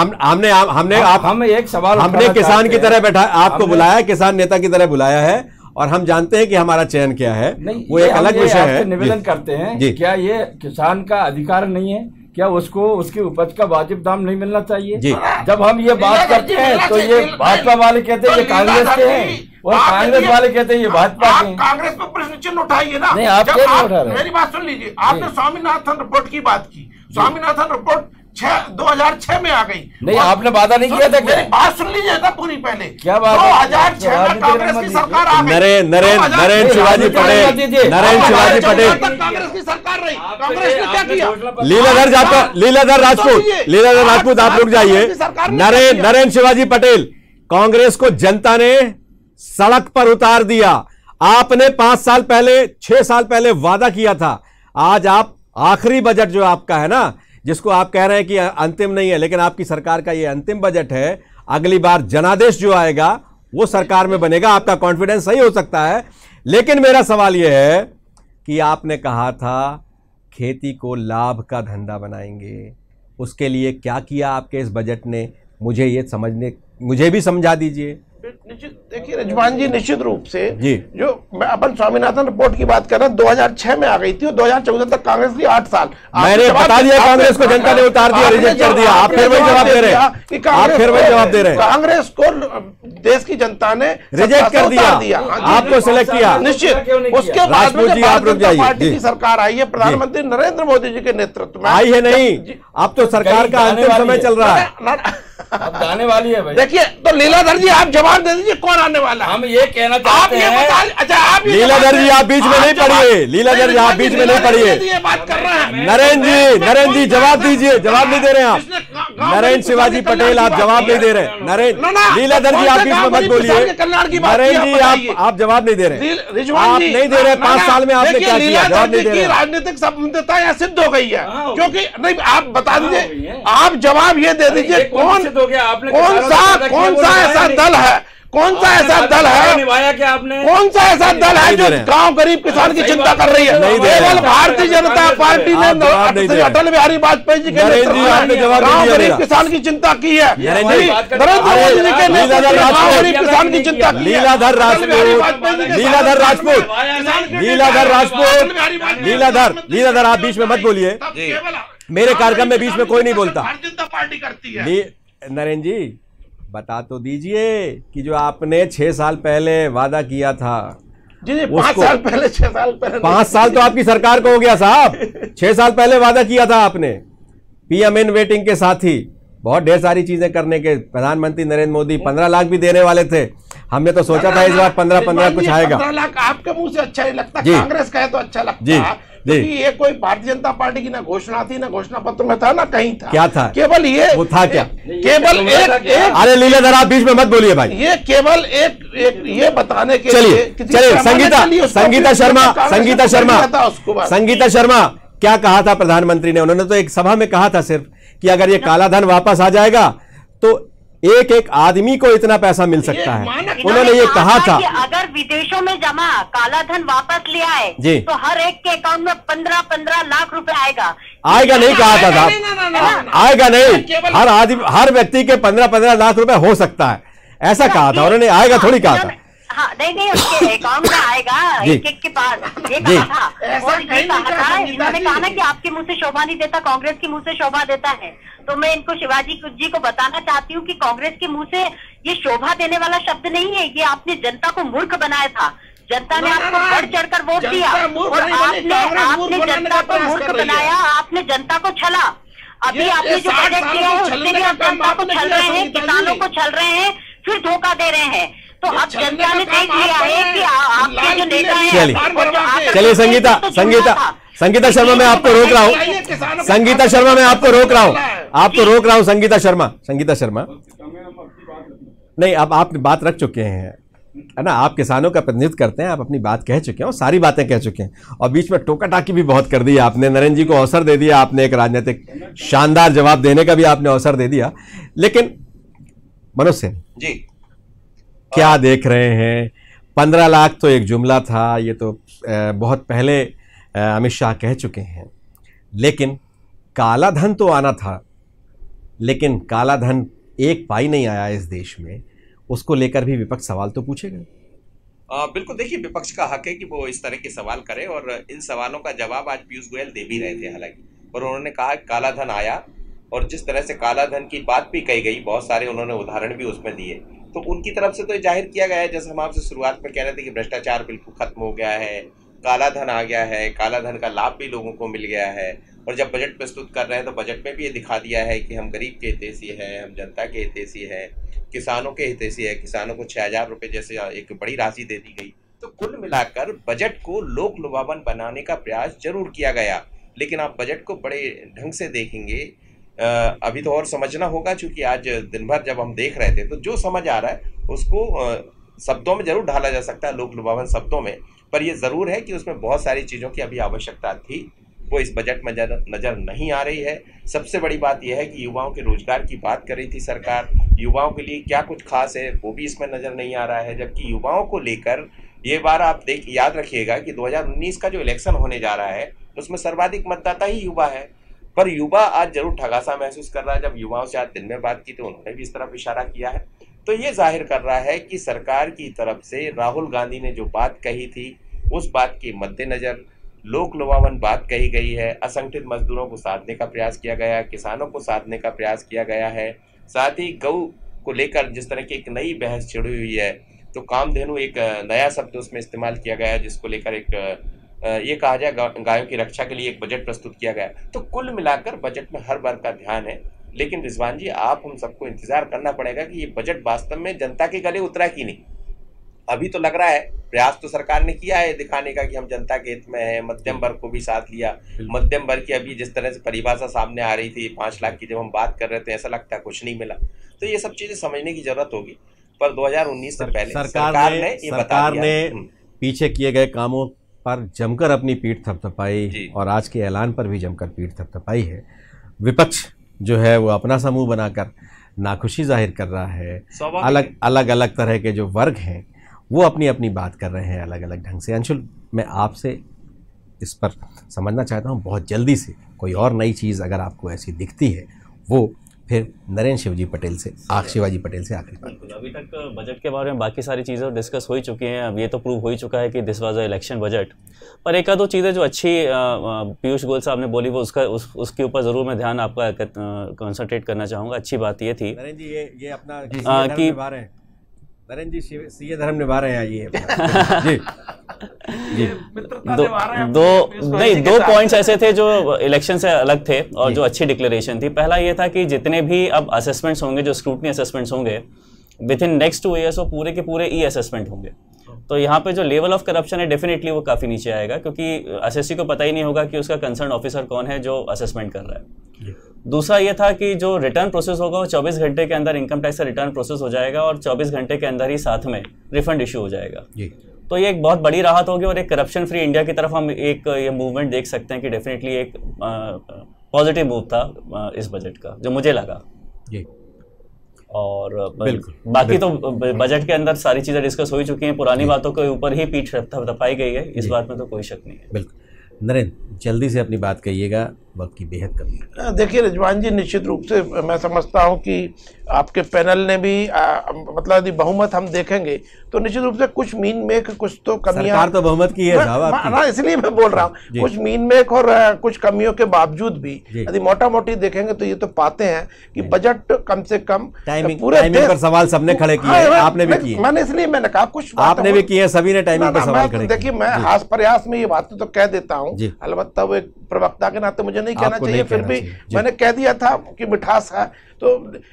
हमने किसान की तरह बैठा आपको बुलाया, किसान नेता की तरह बुलाया है, और हम जानते हैं कि हमारा चयन क्या है, वो एक अलग विषय है। निवेदन करते हैं, क्या ये किसान का अधिकार नहीं है? क्या उसको उसकी उपज का वाजिब दाम नहीं मिलना चाहिए? जब हम ये बात करते हैं तो ये भाजपा वाले कहते हैं ये कांग्रेस के हैं, और कांग्रेस वाले कहते हैं ये भाजपा के हैं। कांग्रेस पर प्रश्न चिन्ह उठाइए ना। नहीं, आप क्या नहीं उठा रहे? मेरी बात सुन लीजिए, आपने स्वामीनाथन रिपोर्ट की बात की। स्वामीनाथन रिपोर्ट 2006 में आ गई। नहीं, आपने वादा नहीं किया था क्या? बात सुन लीजिए ना पूरी पहले। क्या बात? 2006 में कांग्रेस की सरकार आ गई। नरेंद्र शिवाजी पटेल कांग्रेस की सरकार रही, कांग्रेस ने क्या किया? लीलाधर राजपूत आप रुक जाइए। नरेंद्र शिवाजी पटेल, कांग्रेस को जनता ने सड़क पर उतार दिया। आपने 5 साल पहले 6 साल पहले वादा किया था। आज आप आखिरी बजट जो आपका है ना, जिसको आप कह रहे हैं कि अंतिम नहीं है, लेकिन आपकी सरकार का ये अंतिम बजट है। अगली बार जनादेश जो आएगा वो सरकार में बनेगा। आपका कॉन्फिडेंस सही हो सकता है, लेकिन मेरा सवाल यह है कि आपने कहा था खेती को लाभ का धंधा बनाएंगे। उसके लिए क्या किया आपके इस बजट ने? मुझे भी समझा दीजिए। देखिए रिजवान जी, निश्चित रूप से जो मैं अपन स्वामीनाथन रिपोर्ट की बात कर रहा हूं, 2006 में आ गई थी और 2014 तक कांग्रेस की 8 साल। मैंने बता दिया कांग्रेस को जनता ने उतार दिया, रिजेक्ट कर दिया। आप फिर वही जवाब दे रहे हैं। कांग्रेस को देश की जनता ने रिजेक्ट कर दिया, आपको सिलेक्ट किया। निश्चित उसके बाद में पार्टी की सरकार आई है, प्रधानमंत्री नरेंद्र मोदी जी के नेतृत्व में आई है। नहीं, अब तो सरकार का अंतिम समय चल रहा है, अब आने वाली है भाई। देखिए तो लीलाधर जी आप जवाब दे दीजिए, कौन आने वाला? हम ये कहना चाहते हैं। अच्छा आप लीलाधर जी आप बीच में नहीं पढ़िए, लीलाधर जी आप बीच में नहीं पढ़िए। बात कर रहे हैं नरेंद्र जी जवाब दीजिए, जवाब नहीं दे रहे हैं आप। नरेंद्र शिवाजी पटेल आप जवाब नहीं दे रहे। लीलाधर जी आप बीच में मत बोलिए। नरेंद्र जी आप जवाब नहीं दे रहे, आप नहीं दे रहे। 5 साल में आपने क्या किया? जवाब नहीं दे रहे। राजनीतिक संबंधता यहाँ सिद्ध हो गई है, क्योंकि नहीं आप बता दीजिए, आप जवाब ये दे दीजिए कौन सा ऐसा दल है, कौन सा ऐसा दल है निभाया क्या आपने? कौन सा ऐसा दल है जो गांव गरीब किसान की चिंता कर रही है? केवल भारतीय जनता पार्टी ने अटल बिहारी वाजपेयी जी के नेतृत्व में गांव गरीब किसान की चिंता की है। नरेंद्र मोदी जी के नेतृत्व में गांव गरीब किसान की चिंता की है। लीलाधर आप बीच में मत बोलिए। मेरे कार्यक्रम में बीच में कोई नहीं बोलता। भारतीय जनता पार्टी करती है। नरेंद्र जी बता तो दीजिए कि जो आपने 6 साल पहले वादा किया था। जी 5 साल पहले 6 साल पहले 5 साल तो आपकी सरकार को हो गया साहब। 6 साल पहले वादा किया था आपने पीएम इन वेटिंग के साथ ही बहुत ढेर सारी चीजें करने के। प्रधानमंत्री नरेंद्र मोदी 15 लाख भी देने वाले थे। हमने तो सोचा था इस बार 15 कुछ आएगा। 15 लाख आपके मुंह से अच्छा ही लगता, कांग्रेस का है तो अच्छा लगता है। क्योंकि ये कोई भारतीय जनता पार्टी की ना घोषणा थी, ना घोषणा पत्र में था, ना कहीं था। क्या था? केवल ये वो था क्या? केवल एक अरे लीलाधर आप बीच में मत बोलिए भाई। ये केवल एक ये बताने के लिए चलिए संगीता शर्मा क्या कहा था प्रधानमंत्री ने? उन्होंने तो एक सभा में कहा था सिर्फ कि अगर ये काला धन वापस आ जाएगा तो एक एक आदमी को इतना पैसा मिल सकता है। उन्होंने ये कहा था कि अगर विदेशों में जमा काला धन वापस ले आए तो हर एक के अकाउंट में 15-15 लाख रुपए आएगा। नहीं कहा था आएगा नहीं, हर व्यक्ति के 15-15 लाख रुपए हो सकता है, ऐसा कहा था उन्होंने। आएगा थोड़ी कहा था। हाँ नहीं उसके अकाउंट में आएगा एक एक के पास, ये कहा था। और ये कहा था, इन्होंने कहा ना कि आपके मुंह से शोभा नहीं देता, कांग्रेस के मुंह से शोभा देता है। तो मैं इनको शिवाजी जी को बताना चाहती हूँ कि कांग्रेस के मुंह से ये शोभा देने वाला शब्द नहीं है, ये आपने जनता को मूर्ख बनाया था। जनता ने आपको बढ़ चढ़कर वोट दिया और आपने जनता को मूर्ख बनाया, आपने जनता को छला। अभी आपने जो बजट दिया है उससे भी आप जनता को छल रहे हैं, किसानों को छल रहे हैं, फिर धोखा दे रहे हैं। तो अब जनता ने देख लिया है कि आपके जो नेता हैं। चलिए संगीता शर्मा मैं आपको रोक रहा हूँ। संगीता शर्मा नहीं, अब आप बात रख चुके हैं है ना, आप किसानों का प्रतिनिधित्व करते हैं, आप अपनी बात कह चुके हैं और सारी बातें कह चुके हैं और बीच में टोका टाकी भी बहुत कर दी आपने। नरेंद्र जी को अवसर दे दिया आपने, एक राजनीतिक शानदार जवाब देने का भी आपने अवसर दे दिया। लेकिन मनोज सिंह जी क्या देख रहे हैं? 15 लाख तो एक जुमला था, ये तो बहुत पहले अमित शाह कह चुके हैं, लेकिन काला धन तो आना था, लेकिन काला धन एक पाई नहीं आया इस देश में, उसको लेकर भी विपक्ष सवाल तो पूछेगा। बिल्कुल, देखिए विपक्ष का हक है कि वो इस तरह के सवाल करे और इन सवालों का जवाब आज पीयूष गोयल दे भी रहे थे हालांकि, और उन्होंने कहा काला धन आया और जिस तरह से काला धन की बात भी कही गई, बहुत सारे उन्होंने उदाहरण भी उसमें दिए, तो उनकी तरफ से तो जाहिर किया गया है, जैसे हम आपसे शुरुआत में कह रहे थे कि भ्रष्टाचार बिल्कुल खत्म हो गया है, काला धन आ गया है, काला धन का लाभ भी लोगों को मिल गया है। और जब बजट प्रस्तुत कर रहे हैं तो बजट में भी ये दिखा दिया है कि हम गरीब के हितैषी हैं, हम जनता के हितैषी हैं, किसानों के हितैषी है। किसानों को 6,000 रुपये जैसे एक बड़ी राशि दे दी गई। तो कुल मिलाकर बजट को लोक लुभावन बनाने का प्रयास जरूर किया गया, लेकिन आप बजट को बड़े ढंग से देखेंगे, अभी तो और समझना होगा, क्योंकि आज दिन भर जब हम देख रहे थे तो जो समझ आ रहा है उसको शब्दों में जरूर ढाला जा सकता है, लोक लुभावन शब्दों में, पर यह जरूर है कि उसमें बहुत सारी चीज़ों की अभी आवश्यकता थी, वो इस बजट में नज़र नहीं आ रही है। सबसे बड़ी बात यह है कि युवाओं के रोजगार की बात कर रही थी सरकार, युवाओं के लिए क्या कुछ खास है वो भी इसमें नज़र नहीं आ रहा है। जबकि युवाओं को लेकर ये बार आप याद रखिएगा कि 2019 का जो इलेक्शन होने जा रहा है उसमें सर्वाधिक मतदाता ही युवा है, पर युवा आज जरूर ठगासा महसूस कर रहा है। जब युवाओं से आज दिन में बात की तो उन्होंने भी इस तरफ इशारा किया है, तो ये जाहिर कर रहा है कि सरकार की तरफ से राहुल गांधी ने जो बात कही थी उस बात के मद्देनजर लोक लुभावन बात कही गई है, असंगठित मजदूरों को साधने का प्रयास किया गया, किसानों को साधने का प्रयास किया गया है। साथ ही गौ को लेकर जिस तरह की एक नई बहस छिड़ी हुई है, तो कामधेनु एक नया शब्द उसमें इस्तेमाल किया गया है, जिसको लेकर एक ये कहा जाए गायों की रक्षा के लिए एक बजट प्रस्तुत किया गया। तो कुल मिलाकर बजट में हर वर्ग का ध्यान है, लेकिन रिजवान जी आप हम सबको इंतजार करना पड़ेगा कि ये बजट वास्तव में जनता के गले उतरा कि नहीं। अभी तो लग रहा है प्रयास तो सरकार ने किया है दिखाने का कि हम जनता के हित में है, मध्यम वर्ग को भी साथ लिया। मध्यम वर्ग की अभी जिस तरह से परिभाषा सामने आ रही थी 5 लाख की, जब हम बात कर रहे थे ऐसा लगता है कुछ नहीं मिला। तो ये सब चीजें समझने की जरूरत होगी, पर 2019 से पहले सरकार ने पीछे किए गए कामों पर जमकर अपनी पीठ थपथपाई और आज के ऐलान पर भी जमकर पीठ थपथपाई है। विपक्ष जो है वो अपना समूह बनाकर नाखुशी जाहिर कर रहा है। अलग अलग तरह के जो वर्ग हैं वो अपनी अपनी बात कर रहे हैं अलग अलग ढंग से। अंशुल, मैं आपसे इस पर समझना चाहता हूँ बहुत जल्दी से, कोई और नई चीज़ अगर आपको ऐसी दिखती है वो फिर नरेंद्र शिवाजी पटेल से आखिरी बात। अभी तक बजट के बारे में बाकी सारी चीज़ें डिस्कस हो ही चुकी हैं। अब ये तो प्रूव हो ही चुका है कि this was a election budget, पर एक दो चीज़ें जो अच्छी पीयूष गोयल साहब ने बोली वो उसके ऊपर ज़रूर मैं ध्यान आपका कंसंट्रेट करना चाहूँगा। अच्छी बात ये थी नरेंद्र जी, ये अपना कि नरेंद्र जी सीए धर्म निभा रहे हैं ये जी दो पॉइंट्स ऐसे थे जो इलेक्शन से अलग थे और जो अच्छी डिक्लेरेशन थी। पहला ये था कि जितने भी अब असेसमेंट्स होंगे, जो स्क्रूटनी असेसमेंट्स होंगे विद इन नेक्स्ट 2 ईयर्स, वो पूरे के पूरे ई असेसमेंट होंगे। तो यहाँ पे जो लेवल ऑफ करप्शन है डेफिनेटली वो काफ़ी नीचे आएगा, क्योंकि असेसी को पता ही नहीं होगा कि उसका कंसर्न ऑफिसर कौन है जो असेसमेंट कर रहा है। दूसरा ये था कि जो रिटर्न प्रोसेस होगा वो 24 घंटे के अंदर इनकम टैक्स का रिटर्न प्रोसेस हो जाएगा और 24 घंटे के अंदर ही साथ में रिफंड इशू हो जाएगा। तो ये एक बहुत बड़ी राहत होगी और एक करप्शन फ्री इंडिया की तरफ हम एक ये मूवमेंट देख सकते हैं कि डेफिनेटली एक पॉजिटिव मूव था इस बजट का, जो मुझे लगा। और बाकी तो बजट के अंदर सारी चीज़ें डिस्कस हो ही चुकी हैं, पुरानी बातों के ऊपर ही पीठ थपथपाई गई है, इस बात में तो कोई शक नहीं है। बिल्कुल। नरेंद्र, जल्दी से अपनी बात कहिएगा, वक्त की बेहद कमी है। देखिए रिजवान जी, निश्चित रूप से मैं समझता हूं कि आपके पैनल ने भी मतलब यदि बहुमत हम देखेंगे तो निश्चित रूप से कुछ मीन मेक, कुछ तो कमियां, सरकार तो बहुमत की है ना, इसलिए मैं बोल रहा हूँ कुछ मीन मेक और कुछ कमियों के बावजूद भी यदि मोटा मोटी देखेंगे तो ये तो पाते हैं कि बजट कम से कम पूरे पर सवाल सबने खड़े किए, आपने भी किए। मैंने इसलिए मैंने कहा कुछ आपने भी किए, सभी ने टाइमिंग पर सवाल खड़े। देखिए मैं हास प्रयास में ये बात तो कह देता हूँ, अलबत्ता वो एक प्रवक्ता के नाते मुझे नहीं कहना चाहिए, फिर भी मैंने कह दिया था कि मिठास है तो।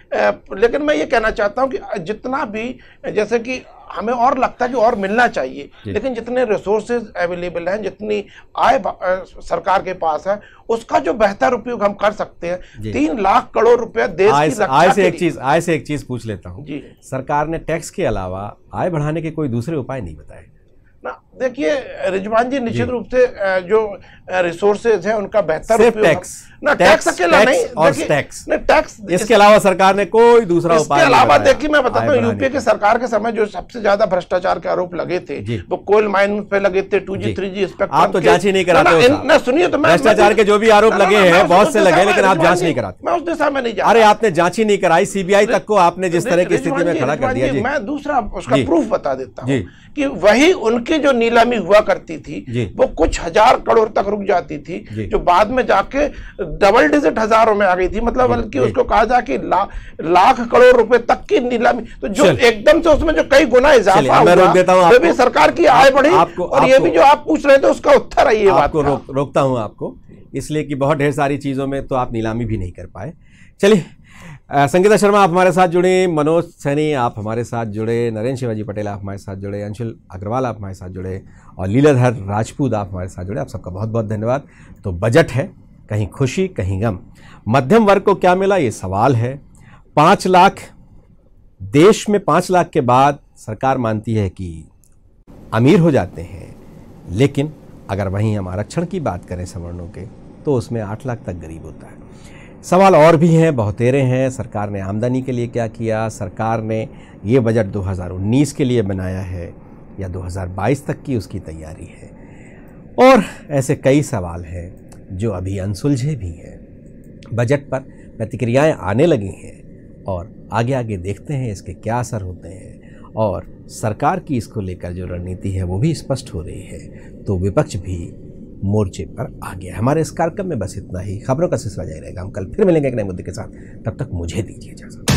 लेकिन मैं ये कहना चाहता हूं कि जितना भी, जैसे कि हमें और लगता है कि और मिलना चाहिए, लेकिन जितने रिसोर्सेज अवेलेबल हैं, जितनी आय सरकार के पास है, उसका जो बेहतर उपयोग हम कर सकते हैं। 3 लाख करोड़ रुपया देश की रक्षा आय से एक चीज पूछ लेता हूं, सरकार ने टैक्स के अलावा आय बढ़ाने के कोई दूसरे उपाय नहीं बताए ना। देखिए रिजवान जी, निश्चित रूप से जो रिसोर्सेज है उनका बेहतर उपयोग, टैक्स अकेला नहीं, और टैक्स टैक्स इसके अलावा सरकार ने कोई दूसरा उपाय इसके अलावा देखिए मैं बताता हूँ, यूपीए की सरकार के समय जो सबसे ज्यादा भ्रष्टाचार के आरोप लगे थे वो कोल माइन पे लगे थे, 2G 3G स्पेक्ट्रम। आप तो जांच ही नहीं कराते ना, सुनिए तो भ्रष्टाचार के जो भी आरोप लगे हैं बहुत से लगे, लेकिन आप जांच नहीं कराते। मैं उस दिशा में नहीं जा। अरे आपने जांच ही नहीं कराई, सीबीआई तक को आपने जिस तरह की स्थिति में खड़ा कर दिया। मैं दूसरा उसका प्रूफ बता देता हूँ कि वही उनकी जो नीलामी हुआ करती थी वो कुछ हजार करोड़ तक रुक जाती थी, जो बाद में जाके डबल डिजिट हजारों में आ गई थी, मतलब बल्कि उसको कहा जाए कि लाख करोड़ रुपए तक की नीलामी, तो जो एकदम से उसमें जो कई गुना इजाफा हुआ, वो भी सरकार की आय बढ़ी। और ये भी जो आप पूछ रहे थे उसका उत्तर है ये बात। रोकता हूं आपको इसलिए कि बहुत ढेर सारी चीजों में तो आप नीलामी भी नहीं कर पाए। चलिए, संगीता शर्मा आप हमारे साथ जुड़े, मनोज सैनी आप हमारे साथ जुड़े, नरेंद्र शिवाजी पटेल आप हमारे साथ जुड़े, अंशुल अग्रवाल आप हमारे साथ जुड़े और लीलाधर राजपूत आप हमारे साथ जुड़े। आप सबका बहुत बहुत धन्यवाद। तो बजट है, कहीं खुशी कहीं गम, मध्यम वर्ग को क्या मिला ये सवाल है। 5 लाख, देश में 5 लाख के बाद सरकार मानती है कि अमीर हो जाते हैं, लेकिन अगर वहीं हम आरक्षण की बात करें सवर्णों के तो उसमें 8 लाख तक गरीब होता है। सवाल और भी हैं, बहुतेरे हैं। सरकार ने आमदनी के लिए क्या किया, सरकार ने ये बजट 2019 के लिए बनाया है या 2022 तक की उसकी तैयारी है, और ऐसे कई सवाल हैं जो अभी अनसुलझे भी हैं। बजट पर प्रतिक्रियाएं आने लगी हैं और आगे आगे देखते हैं इसके क्या असर होते हैं, और सरकार की इसको लेकर जो रणनीति है वो भी स्पष्ट हो रही है। तो विपक्ष भी मोर्चे पर आ गया। हमारे इस कार्यक्रम में बस इतना ही। खबरों का सिलसिला जारी रहेगा, हम कल फिर मिलेंगे एक नए मुद्दे के साथ। तब तक मुझे दीजिए इजाज़त।